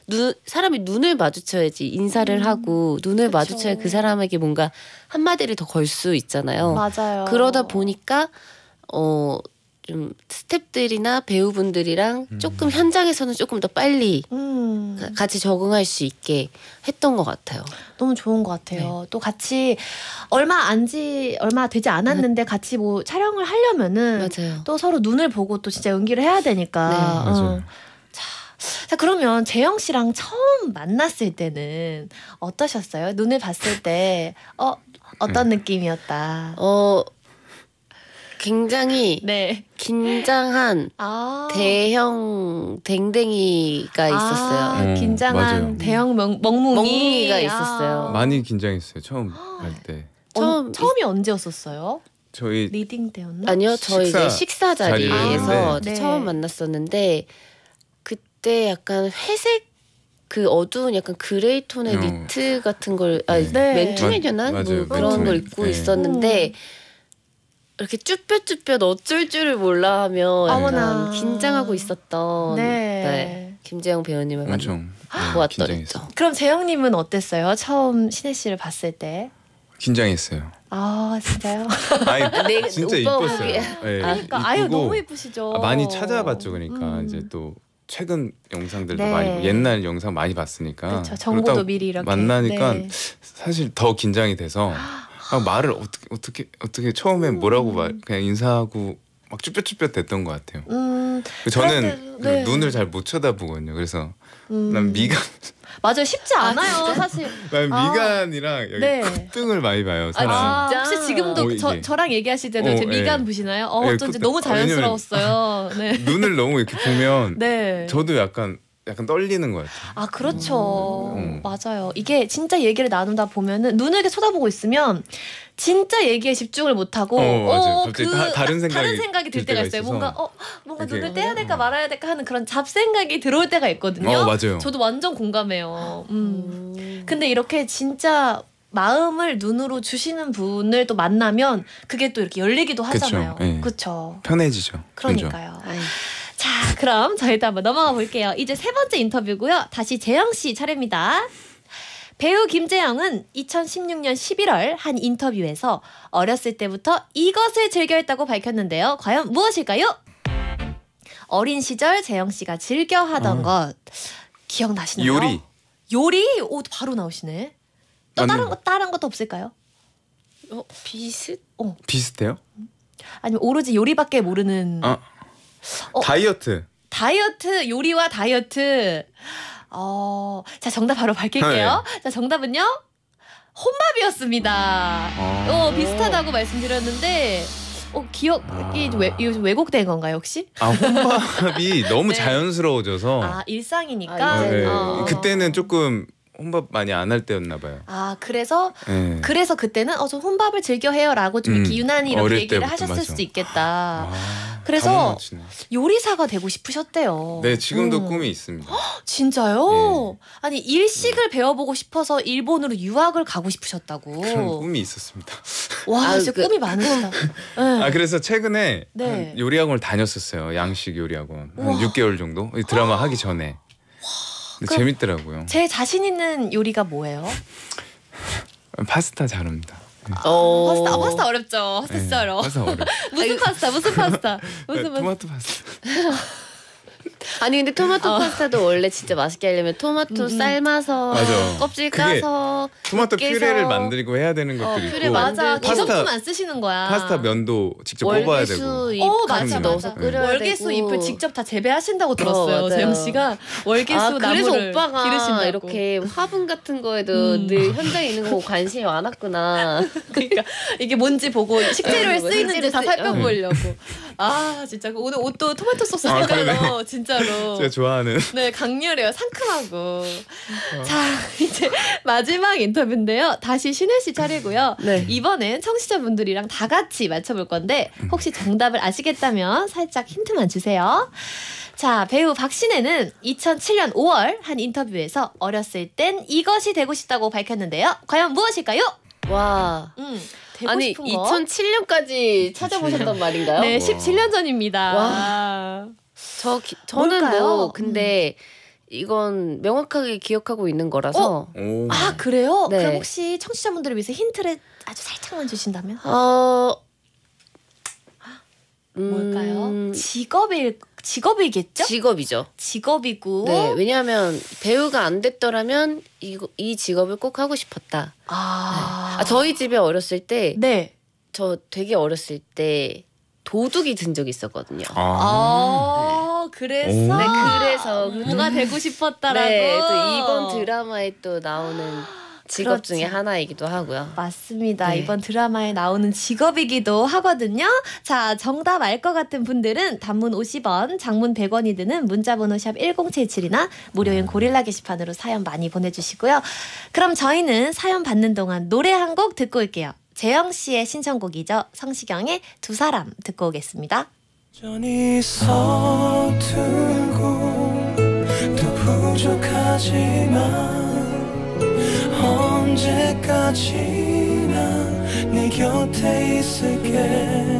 [SPEAKER 2] 눈 사람이 눈을 마주쳐야지 인사를
[SPEAKER 1] 음,
[SPEAKER 2] 하고 눈을
[SPEAKER 1] 그쵸.
[SPEAKER 2] 마주쳐야 그 사람에게 뭔가 한마디를 더 걸 수 있잖아요.
[SPEAKER 1] 맞아요.
[SPEAKER 2] 그러다 보니까 어 좀 스태프들이나 배우분들이랑
[SPEAKER 3] 음.
[SPEAKER 2] 조금 현장에서는 조금 더 빨리
[SPEAKER 1] 음.
[SPEAKER 2] 가- 같이 적응할 수 있게 했던 것 같아요.
[SPEAKER 1] 너무 좋은 것 같아요. 또 같이 얼마 안지 얼마 되지 않았는데 같이 뭐 촬영을 하려면은
[SPEAKER 2] 맞아요.
[SPEAKER 1] 또 서로 눈을 보고 또 진짜 연기를 해야 되니까.
[SPEAKER 2] 네.
[SPEAKER 3] 맞아요.
[SPEAKER 1] 어. 자 그러면 재영 씨랑 처음 만났을 때는 어떠셨어요? 눈을 봤을 때 어 어떤 느낌이었다.
[SPEAKER 2] 어 굉장히
[SPEAKER 1] 네.
[SPEAKER 2] 긴장한
[SPEAKER 1] 아.
[SPEAKER 2] 대형 댕댕이가 있었어요.
[SPEAKER 1] 아,
[SPEAKER 3] 어,
[SPEAKER 1] 긴장한
[SPEAKER 3] 맞아요.
[SPEAKER 1] 대형 멍, 멍뭉이.
[SPEAKER 2] 멍뭉이가 있었어요.
[SPEAKER 1] 아.
[SPEAKER 3] 많이 긴장했어요. 처음 할 때.
[SPEAKER 2] 처음
[SPEAKER 1] 어, 처음이 언제였었어요?
[SPEAKER 3] 저희
[SPEAKER 1] 리딩 때였나?
[SPEAKER 2] 아니요, 저희
[SPEAKER 3] 식사
[SPEAKER 2] 이제 식사 자리에서
[SPEAKER 1] 자리였는데.
[SPEAKER 2] 처음
[SPEAKER 1] 네.
[SPEAKER 2] 만났었는데 그때 약간 회색 그 어두운 약간 그레이 톤의
[SPEAKER 3] 어.
[SPEAKER 2] 니트 같은 걸 아,
[SPEAKER 1] 네.
[SPEAKER 2] 맨투맨이었나?
[SPEAKER 3] 맞-
[SPEAKER 2] 뭐
[SPEAKER 3] 맞아요.
[SPEAKER 2] 그런 걸
[SPEAKER 3] 맨투맨.
[SPEAKER 2] 입고
[SPEAKER 3] 네.
[SPEAKER 2] 있었는데 이렇게 쭈뼛쭈뼛 어쩔 줄을 몰라 하며 약간
[SPEAKER 1] 어머나.
[SPEAKER 2] 긴장하고 있었던
[SPEAKER 1] 네.
[SPEAKER 2] 네. 김재영 배우님을 만나
[SPEAKER 3] 엄청 네,
[SPEAKER 2] 보았던
[SPEAKER 3] 긴장했어요.
[SPEAKER 2] 있죠.
[SPEAKER 1] 그럼 재영님은 어땠어요? 처음 신혜 씨를 봤을 때?
[SPEAKER 3] 긴장했어요.
[SPEAKER 1] 아 진짜요?
[SPEAKER 3] 아니
[SPEAKER 2] 내-
[SPEAKER 3] 진짜
[SPEAKER 2] 오빠가
[SPEAKER 3] 이뻤어요.
[SPEAKER 2] 보기에.
[SPEAKER 3] 네,
[SPEAKER 1] 그러니까 아유
[SPEAKER 3] 이쁘고
[SPEAKER 1] 너무 예쁘시죠.
[SPEAKER 3] 아, 많이 찾아봤죠. 그러니까
[SPEAKER 1] 음.
[SPEAKER 3] 이제 또 최근 영상들도
[SPEAKER 1] 네.
[SPEAKER 3] 많이 옛날 영상 많이 봤으니까
[SPEAKER 1] 그렇죠. 정보도
[SPEAKER 3] 그러다
[SPEAKER 1] 미리 이렇게
[SPEAKER 3] 만나니까
[SPEAKER 1] 네.
[SPEAKER 3] 사실 더 긴장이 돼서 아, 말을 어떻게 어떻게 어떻게 처음에 뭐라고 말 그냥 인사하고 막 쭈뼛쭈뼛 됐던 것 같아요.
[SPEAKER 1] 음,
[SPEAKER 3] 저는
[SPEAKER 1] 그런데,
[SPEAKER 3] 그
[SPEAKER 1] 네.
[SPEAKER 3] 눈을 잘 못 쳐다보거든요. 그래서
[SPEAKER 1] 음.
[SPEAKER 3] 난 미간
[SPEAKER 1] 맞아요. 쉽지 않아요. 사실.
[SPEAKER 3] 난
[SPEAKER 1] 아.
[SPEAKER 3] 미간이랑 여기
[SPEAKER 1] 네.
[SPEAKER 3] 콧등을 많이 봐요. 사람.
[SPEAKER 1] 아,
[SPEAKER 2] 진짜?
[SPEAKER 1] 혹시 지금도
[SPEAKER 3] 어,
[SPEAKER 1] 저,
[SPEAKER 3] 이게.
[SPEAKER 1] 저랑 얘기하실 때도
[SPEAKER 3] 어,
[SPEAKER 1] 제 미간
[SPEAKER 3] 예.
[SPEAKER 1] 보시나요? 어,
[SPEAKER 3] 예,
[SPEAKER 1] 어쩐지
[SPEAKER 3] 그-
[SPEAKER 1] 너무
[SPEAKER 3] 아, 왜냐면-
[SPEAKER 1] 자연스러웠어요. 네.
[SPEAKER 3] 눈을 너무 이렇게 보면
[SPEAKER 1] 네.
[SPEAKER 3] 저도 약간 약간 떨리는 것 같아요.
[SPEAKER 1] 아 그렇죠.
[SPEAKER 3] 음.
[SPEAKER 1] 맞아요. 이게 진짜 얘기를 나누다 보면은 눈을 이렇게 쳐다보고 있으면 진짜 얘기에 집중을 못하고
[SPEAKER 3] 어, 맞아요. 갑자기 다- 다른 생각이
[SPEAKER 1] 다른 생각이 들
[SPEAKER 3] 들
[SPEAKER 1] 때가
[SPEAKER 3] 때가
[SPEAKER 1] 있어요.
[SPEAKER 3] 있어서.
[SPEAKER 1] 뭔가 어 뭔가
[SPEAKER 3] 이렇게-
[SPEAKER 1] 눈을 떼야 될까
[SPEAKER 3] 어.
[SPEAKER 1] 말아야 될까 하는 그런 잡생각이 들어올 때가 있거든요.
[SPEAKER 3] 어, 맞아요.
[SPEAKER 1] 저도 완전 공감해요. 음.
[SPEAKER 2] 음.
[SPEAKER 1] 근데 이렇게 진짜 마음을 눈으로 주시는 분을 또 만나면 그게 또 이렇게 열리기도
[SPEAKER 3] 그쵸,
[SPEAKER 1] 하잖아요.
[SPEAKER 3] 예.
[SPEAKER 1] 그렇죠.
[SPEAKER 3] 편해지죠. 점점.
[SPEAKER 1] 그러니까요.
[SPEAKER 2] 아이,
[SPEAKER 1] 자, 그럼 저희도 한번 넘어가 볼게요. 이제 세 번째 인터뷰고요. 다시 재영 씨 차례입니다. 배우 김재영은 이천십육 년 십일월 한 인터뷰에서 어렸을 때부터 이것을 즐겨했다고 밝혔는데요. 과연 무엇일까요? 어린 시절 재영 씨가 즐겨 하던
[SPEAKER 3] 어.
[SPEAKER 1] 것 기억나시나요?
[SPEAKER 3] 요리.
[SPEAKER 1] 요리? 오, 바로 나오시네. 또
[SPEAKER 3] 맞는-
[SPEAKER 1] 다른 것 다른 것도 없을까요?
[SPEAKER 2] 어, 비슷?
[SPEAKER 3] 비슷해요?
[SPEAKER 1] 아니면 오로지 요리밖에 모르는
[SPEAKER 3] 아
[SPEAKER 1] 어.
[SPEAKER 3] 다이어트.
[SPEAKER 1] 다이어트 요리와 다이어트. 어, 자 정답 바로 밝힐게요. 자 정답은요 혼밥이었습니다.
[SPEAKER 3] 어.
[SPEAKER 1] 어 비슷하다고 말씀드렸는데 어 기억이
[SPEAKER 3] 아.
[SPEAKER 1] 왜 이거 왜곡된 건가요 혹시?
[SPEAKER 3] 아 혼밥이 너무
[SPEAKER 1] 네.
[SPEAKER 3] 자연스러워져서
[SPEAKER 1] 아 일상이니까.
[SPEAKER 2] 아, 이제는.
[SPEAKER 3] 네.
[SPEAKER 1] 어.
[SPEAKER 3] 그때는 조금 혼밥 많이 안 할 때였나 봐요.
[SPEAKER 1] 아 그래서
[SPEAKER 3] 네.
[SPEAKER 1] 그래서 그때는 어저 혼밥을 즐겨 해요라고 좀 이렇게
[SPEAKER 3] 음,
[SPEAKER 1] 유난히 이렇게
[SPEAKER 3] 어릴
[SPEAKER 1] 얘기를
[SPEAKER 3] 때부터,
[SPEAKER 1] 하셨을
[SPEAKER 3] 맞아.
[SPEAKER 1] 수도 있겠다.
[SPEAKER 3] 아,
[SPEAKER 1] 그래서
[SPEAKER 3] 다 맞추네.
[SPEAKER 1] 요리사가 되고 싶으셨대요.
[SPEAKER 3] 네 지금도
[SPEAKER 1] 음.
[SPEAKER 3] 꿈이 있습니다.
[SPEAKER 1] 진짜요?
[SPEAKER 3] 네.
[SPEAKER 1] 아니 일식을 배워보고 싶어서 일본으로 유학을 가고 싶으셨다고.
[SPEAKER 3] 그런 꿈이 있었습니다.
[SPEAKER 1] 와
[SPEAKER 2] 아,
[SPEAKER 1] 진짜
[SPEAKER 2] 그-
[SPEAKER 1] 꿈이 많으시다. 네.
[SPEAKER 3] 아 그래서 최근에
[SPEAKER 1] 네.
[SPEAKER 3] 한 요리학원을 다녔었어요. 양식 요리학원 한
[SPEAKER 1] 우와.
[SPEAKER 3] 육 개월 정도 이 드라마 하기 전에. 근데
[SPEAKER 1] 그럼-
[SPEAKER 3] 재밌더라고요.
[SPEAKER 1] 제 자신 있는 요리가 뭐예요?
[SPEAKER 3] 파스타 잘합니다.
[SPEAKER 2] 어.
[SPEAKER 1] 파스타, 아, 파스타 어렵죠. 파스타 진짜
[SPEAKER 3] 네,
[SPEAKER 1] 어려워.
[SPEAKER 3] 파스타 어려.
[SPEAKER 1] 무슨 파스타? 무슨 파스타? 무슨 파스타?
[SPEAKER 3] 토마토 파스타.
[SPEAKER 2] 아니 근데 토마토
[SPEAKER 1] 어.
[SPEAKER 2] 파스타도 원래 진짜 맛있게 하려면 토마토
[SPEAKER 1] 음, 음.
[SPEAKER 2] 삶아서
[SPEAKER 3] 맞아.
[SPEAKER 2] 껍질
[SPEAKER 3] 그게
[SPEAKER 2] 까서
[SPEAKER 3] 토마토
[SPEAKER 2] 으깨서
[SPEAKER 3] 퓨레를 만들고 해야 되는 것들이
[SPEAKER 2] 퓨레
[SPEAKER 3] 있고
[SPEAKER 2] 만들고
[SPEAKER 1] 맞아.
[SPEAKER 3] 파스타-
[SPEAKER 1] 기성품 안 쓰시는 거야.
[SPEAKER 3] 파스타 면도 직접 뽑아야 되고.
[SPEAKER 2] 월계수 잎
[SPEAKER 1] 어,
[SPEAKER 2] 같이
[SPEAKER 1] 맞아,
[SPEAKER 2] 넣어서
[SPEAKER 3] 맞아.
[SPEAKER 2] 끓여야
[SPEAKER 1] 월계수
[SPEAKER 2] 되고.
[SPEAKER 1] 잎을 직접 다 재배하신다고 들었어요.
[SPEAKER 2] 맞아요.
[SPEAKER 1] 재영 씨가 월계수
[SPEAKER 2] 아, 그래서
[SPEAKER 1] 나무를
[SPEAKER 2] 오빠가
[SPEAKER 1] 기르신다고.
[SPEAKER 2] 이렇게 화분 같은 거에도
[SPEAKER 1] 음.
[SPEAKER 2] 늘 현장에 있는 거 보고 관심이 많았구나.
[SPEAKER 1] 그러니까 이게 뭔지 보고 식재료에
[SPEAKER 2] 어,
[SPEAKER 1] 쓰이는지
[SPEAKER 2] 식재료
[SPEAKER 1] 다
[SPEAKER 2] 쓰-
[SPEAKER 1] 살펴보려고. 아 진짜 오늘 옷도 토마토 소스
[SPEAKER 3] 아,
[SPEAKER 1] 색깔로 진짜로.
[SPEAKER 3] 제가 좋아하는.
[SPEAKER 1] 네 강렬해요. 상큼하고. 자 이제 마지막 인터뷰인데요. 다시 신혜 씨 차례고요.
[SPEAKER 2] 네.
[SPEAKER 1] 이번엔 청취자분들이랑 다 같이 맞춰볼 건데 혹시 정답을 아시겠다면 살짝 힌트만 주세요. 자 배우 박신혜는 이천칠 년 오월 한 인터뷰에서 어렸을 땐 이것이 되고 싶다고 밝혔는데요. 과연 무엇일까요?
[SPEAKER 2] 와.
[SPEAKER 1] 음, 되고
[SPEAKER 2] 아니
[SPEAKER 1] 싶은 거?
[SPEAKER 2] 이천칠 년까지 찾아보셨단 말인가요?
[SPEAKER 1] 네,
[SPEAKER 3] 와.
[SPEAKER 1] 십칠 년 전입니다.
[SPEAKER 2] 와. 저 기, 저는
[SPEAKER 1] 뭘까요?
[SPEAKER 2] 뭐 근데 이건 명확하게 기억하고 있는 거라서.
[SPEAKER 3] 오.
[SPEAKER 1] 아 그래요?
[SPEAKER 2] 네.
[SPEAKER 1] 그럼 혹시 청취자분들을 위해서 힌트를 아주 살짝만 주신다면?
[SPEAKER 2] 어
[SPEAKER 1] 뭘까요?
[SPEAKER 2] 음,
[SPEAKER 1] 직업일 직업이겠죠?
[SPEAKER 2] 직업이죠.
[SPEAKER 1] 직업이고.
[SPEAKER 2] 네, 왜냐하면 배우가 안 됐더라면 이, 이 직업을 꼭 하고 싶었다.
[SPEAKER 1] 아,
[SPEAKER 2] 아, 저희 집에 어렸을 때,
[SPEAKER 1] 네.
[SPEAKER 2] 저 되게 어렸을 때 도둑이 든 적이 있었거든요.
[SPEAKER 3] 아.
[SPEAKER 1] 아, 그래서
[SPEAKER 3] 오.
[SPEAKER 2] 네, 그래서
[SPEAKER 1] 누가 되고 싶었다라고.
[SPEAKER 2] 네, 또 이번 드라마에 또 나오는 직업
[SPEAKER 1] 그렇죠.
[SPEAKER 2] 중에 하나이기도 하고요.
[SPEAKER 1] 맞습니다.
[SPEAKER 2] 네.
[SPEAKER 1] 이번 드라마에 나오는 직업이기도 하거든요. 자, 정답 알 것 같은 분들은 단문 오십 원, 장문 백 원이 드는 문자번호 샵 일공칠칠이나 무료인 고릴라 게시판으로 사연 많이 보내주시고요. 그럼 저희는 사연 받는 동안 노래 한 곡 듣고 올게요. 재영 씨의 신청곡이죠. 성시경의 두 사람 듣고 오겠습니다.
[SPEAKER 4] 전이 서투고 또 부족하지만 언제까지나 네 곁에 있을게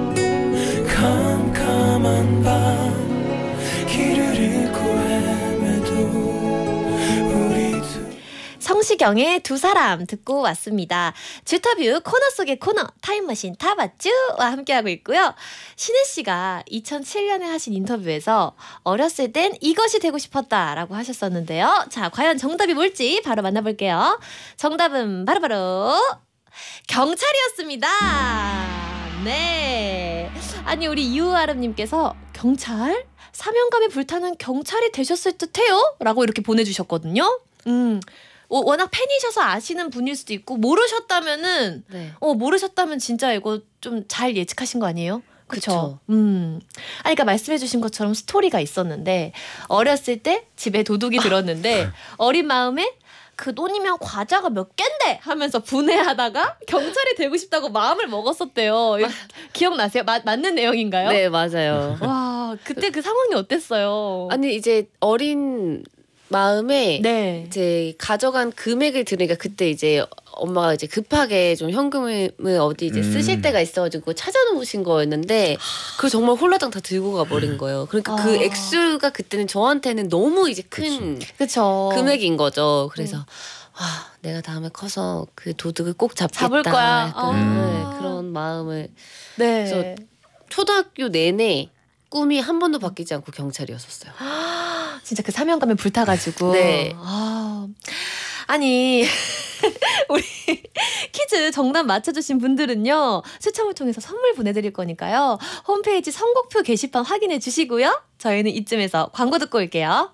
[SPEAKER 4] 캄캄한 밤 길을 잃고 헤매도 우리 둘
[SPEAKER 1] 성시경의 두 사람 듣고 왔습니다. 주터뷰 코너 속의 코너 타임머신 타봤쥬와 함께하고 있고요. 신혜 씨가 이천칠 년에 하신 인터뷰에서 어렸을 땐 이것이 되고 싶었다라고 하셨었는데요. 자, 과연 정답이 뭘지 바로 만나볼게요. 정답은 바로바로 경찰이었습니다. 네. 아니 우리 이우아름님께서 경찰? 사명감이 불타는 경찰이 되셨을 듯해요? 라고 이렇게 보내주셨거든요. 음. 워낙 팬이셔서 아시는 분일 수도 있고 모르셨다면은
[SPEAKER 2] 네.
[SPEAKER 1] 어 모르셨다면 진짜 이거 좀 잘 예측하신 거 아니에요? 그쵸?
[SPEAKER 2] 그쵸.
[SPEAKER 1] 음. 아니, 그러니까 말씀해주신 것처럼 스토리가 있었는데 어렸을 때 집에 도둑이 들었는데 어린 마음에 그 돈이면 과자가 몇 갠데 하면서 분해하다가 경찰이 되고 싶다고 마음을 먹었었대요. 기억나세요? 마, 맞는 내용인가요?
[SPEAKER 2] 네, 맞아요.
[SPEAKER 1] 와, 그때 그 상황이 어땠어요?
[SPEAKER 2] 아니 이제 어린 마음에
[SPEAKER 1] 네.
[SPEAKER 2] 이제 가져간 금액을 들으니까 그때 이제 엄마가 이제 급하게 좀 현금을 어디 이제
[SPEAKER 3] 음.
[SPEAKER 2] 쓰실 때가 있어가지고 찾아놓으신 거였는데 그걸 정말 홀라당 다 들고 가버린 거예요. 그러니까
[SPEAKER 1] 아.
[SPEAKER 2] 그 액수가 그때는 저한테는 너무 이제 큰
[SPEAKER 1] 그쵸.
[SPEAKER 2] 금액인 거죠. 그래서
[SPEAKER 1] 음.
[SPEAKER 2] 와, 내가 다음에 커서 그 도둑을 꼭 잡겠다.
[SPEAKER 1] 잡을 거야.
[SPEAKER 2] 약간,
[SPEAKER 1] 아.
[SPEAKER 2] 네, 그런 마음을.
[SPEAKER 1] 네.
[SPEAKER 2] 그래서 초등학교 내내 꿈이 한 번도 바뀌지 않고 경찰이었었어요.
[SPEAKER 1] 진짜 그 사명감에 불타가지고.
[SPEAKER 2] 네.
[SPEAKER 1] 아, 아니 우리 퀴즈 정답 맞춰주신 분들은요 추첨을 통해서 선물 보내드릴 거니까요 홈페이지 선곡표 게시판 확인해 주시고요. 저희는 이쯤에서 광고 듣고 올게요.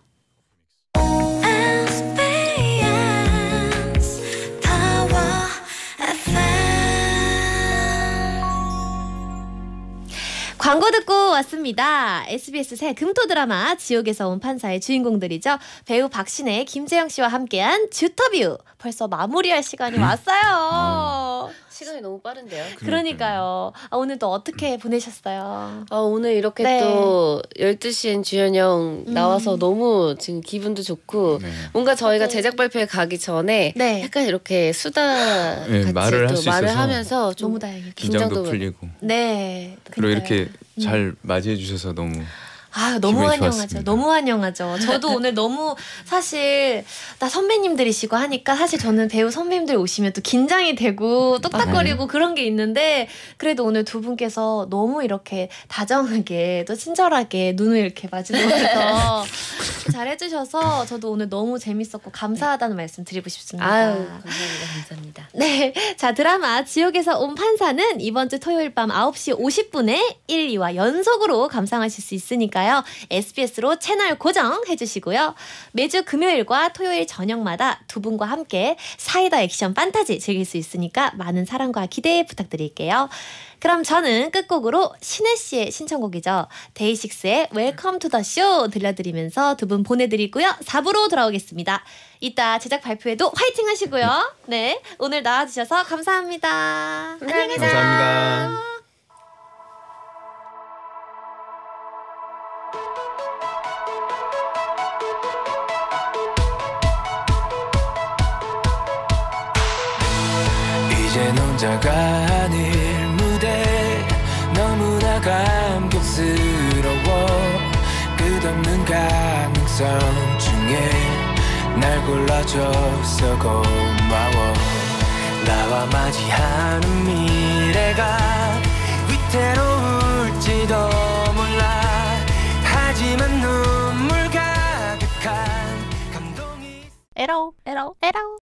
[SPEAKER 1] 광고 듣고 왔습니다. 에스비에스 새 금토 드라마 지옥에서 온 판사의 주인공들이죠. 배우 박신혜, 김재영 씨와 함께한 주터뷰. 벌써 마무리할 시간이 왔어요.
[SPEAKER 2] 시간이 너무 빠른데요.
[SPEAKER 1] 그러니까요. 아, 오늘 또 어떻게 보내셨어요?
[SPEAKER 2] 아, 오늘 이렇게
[SPEAKER 1] 네.
[SPEAKER 2] 또 열두 시엔 주현 형 나와서
[SPEAKER 1] 음.
[SPEAKER 2] 너무 지금 기분도 좋고
[SPEAKER 3] 네.
[SPEAKER 2] 뭔가 저희가
[SPEAKER 1] 네.
[SPEAKER 2] 제작 발표에 가기 전에
[SPEAKER 1] 네.
[SPEAKER 2] 약간 이렇게 수다
[SPEAKER 3] 네,
[SPEAKER 2] 같이
[SPEAKER 3] 말을
[SPEAKER 2] 또
[SPEAKER 3] 할수
[SPEAKER 2] 말을
[SPEAKER 3] 있어서
[SPEAKER 2] 하면서 좀
[SPEAKER 1] 너무 다행이에요.
[SPEAKER 3] 긴장도
[SPEAKER 2] 긴장도-
[SPEAKER 3] 풀리고
[SPEAKER 1] 네.
[SPEAKER 3] 그리고
[SPEAKER 1] 그러니까요.
[SPEAKER 3] 이렇게 잘 맞이해 주셔서 너무
[SPEAKER 1] 아, 너무
[SPEAKER 3] 기분이
[SPEAKER 1] 환영하죠.
[SPEAKER 3] 좋았습니다.
[SPEAKER 1] 너무 환영하죠. 저도 오늘 너무 사실 나 선배님들이시고 하니까 사실 저는 배우 선배님들 오시면 또 긴장이 되고 똑딱거리고 그런 게 있는데 그래도 오늘 두 분께서 너무 이렇게 다정하게 또 친절하게 눈을 이렇게 마주보면서 잘 해주셔서 저도 오늘 너무 재밌었고 감사하다는 말씀 드리고 싶습니다.
[SPEAKER 2] 아유, 감사합니다. 감사합니다.
[SPEAKER 1] 네. 자, 드라마 지옥에서 온 판사는 이번 주 토요일 밤 아홉 시 오십 분에 일, 이화 연속으로 감상하실 수 있으니까요. 에스비에스로 채널 고정해 주시고요. 매주 금요일과 토요일 저녁마다 두 분과 함께 사이다 액션 판타지 즐길 수 있으니까 많은 사랑과 기대 부탁드릴게요. 그럼 저는 끝곡으로 신혜 씨의 신청곡이죠. 데이식스의 웰컴 투 더 쇼 들려드리면서 두 분 보내드리고요. 사 부로 돌아오겠습니다. 이따 제작 발표에도 화이팅 하시고요. 네, 오늘 나와주셔서 감사합니다. 안녕히 계세요.
[SPEAKER 3] 감사합니다.
[SPEAKER 4] 이젠 혼자가 아닐 무대 너무나 감격스러워 끝없는 가능성 중에 중에 날 골라줘서 고마워. 나와 맞이하는 미래가 위태로울지도 몰라. 하지만 눈물 가득한 감동이
[SPEAKER 1] 에러 에러 에러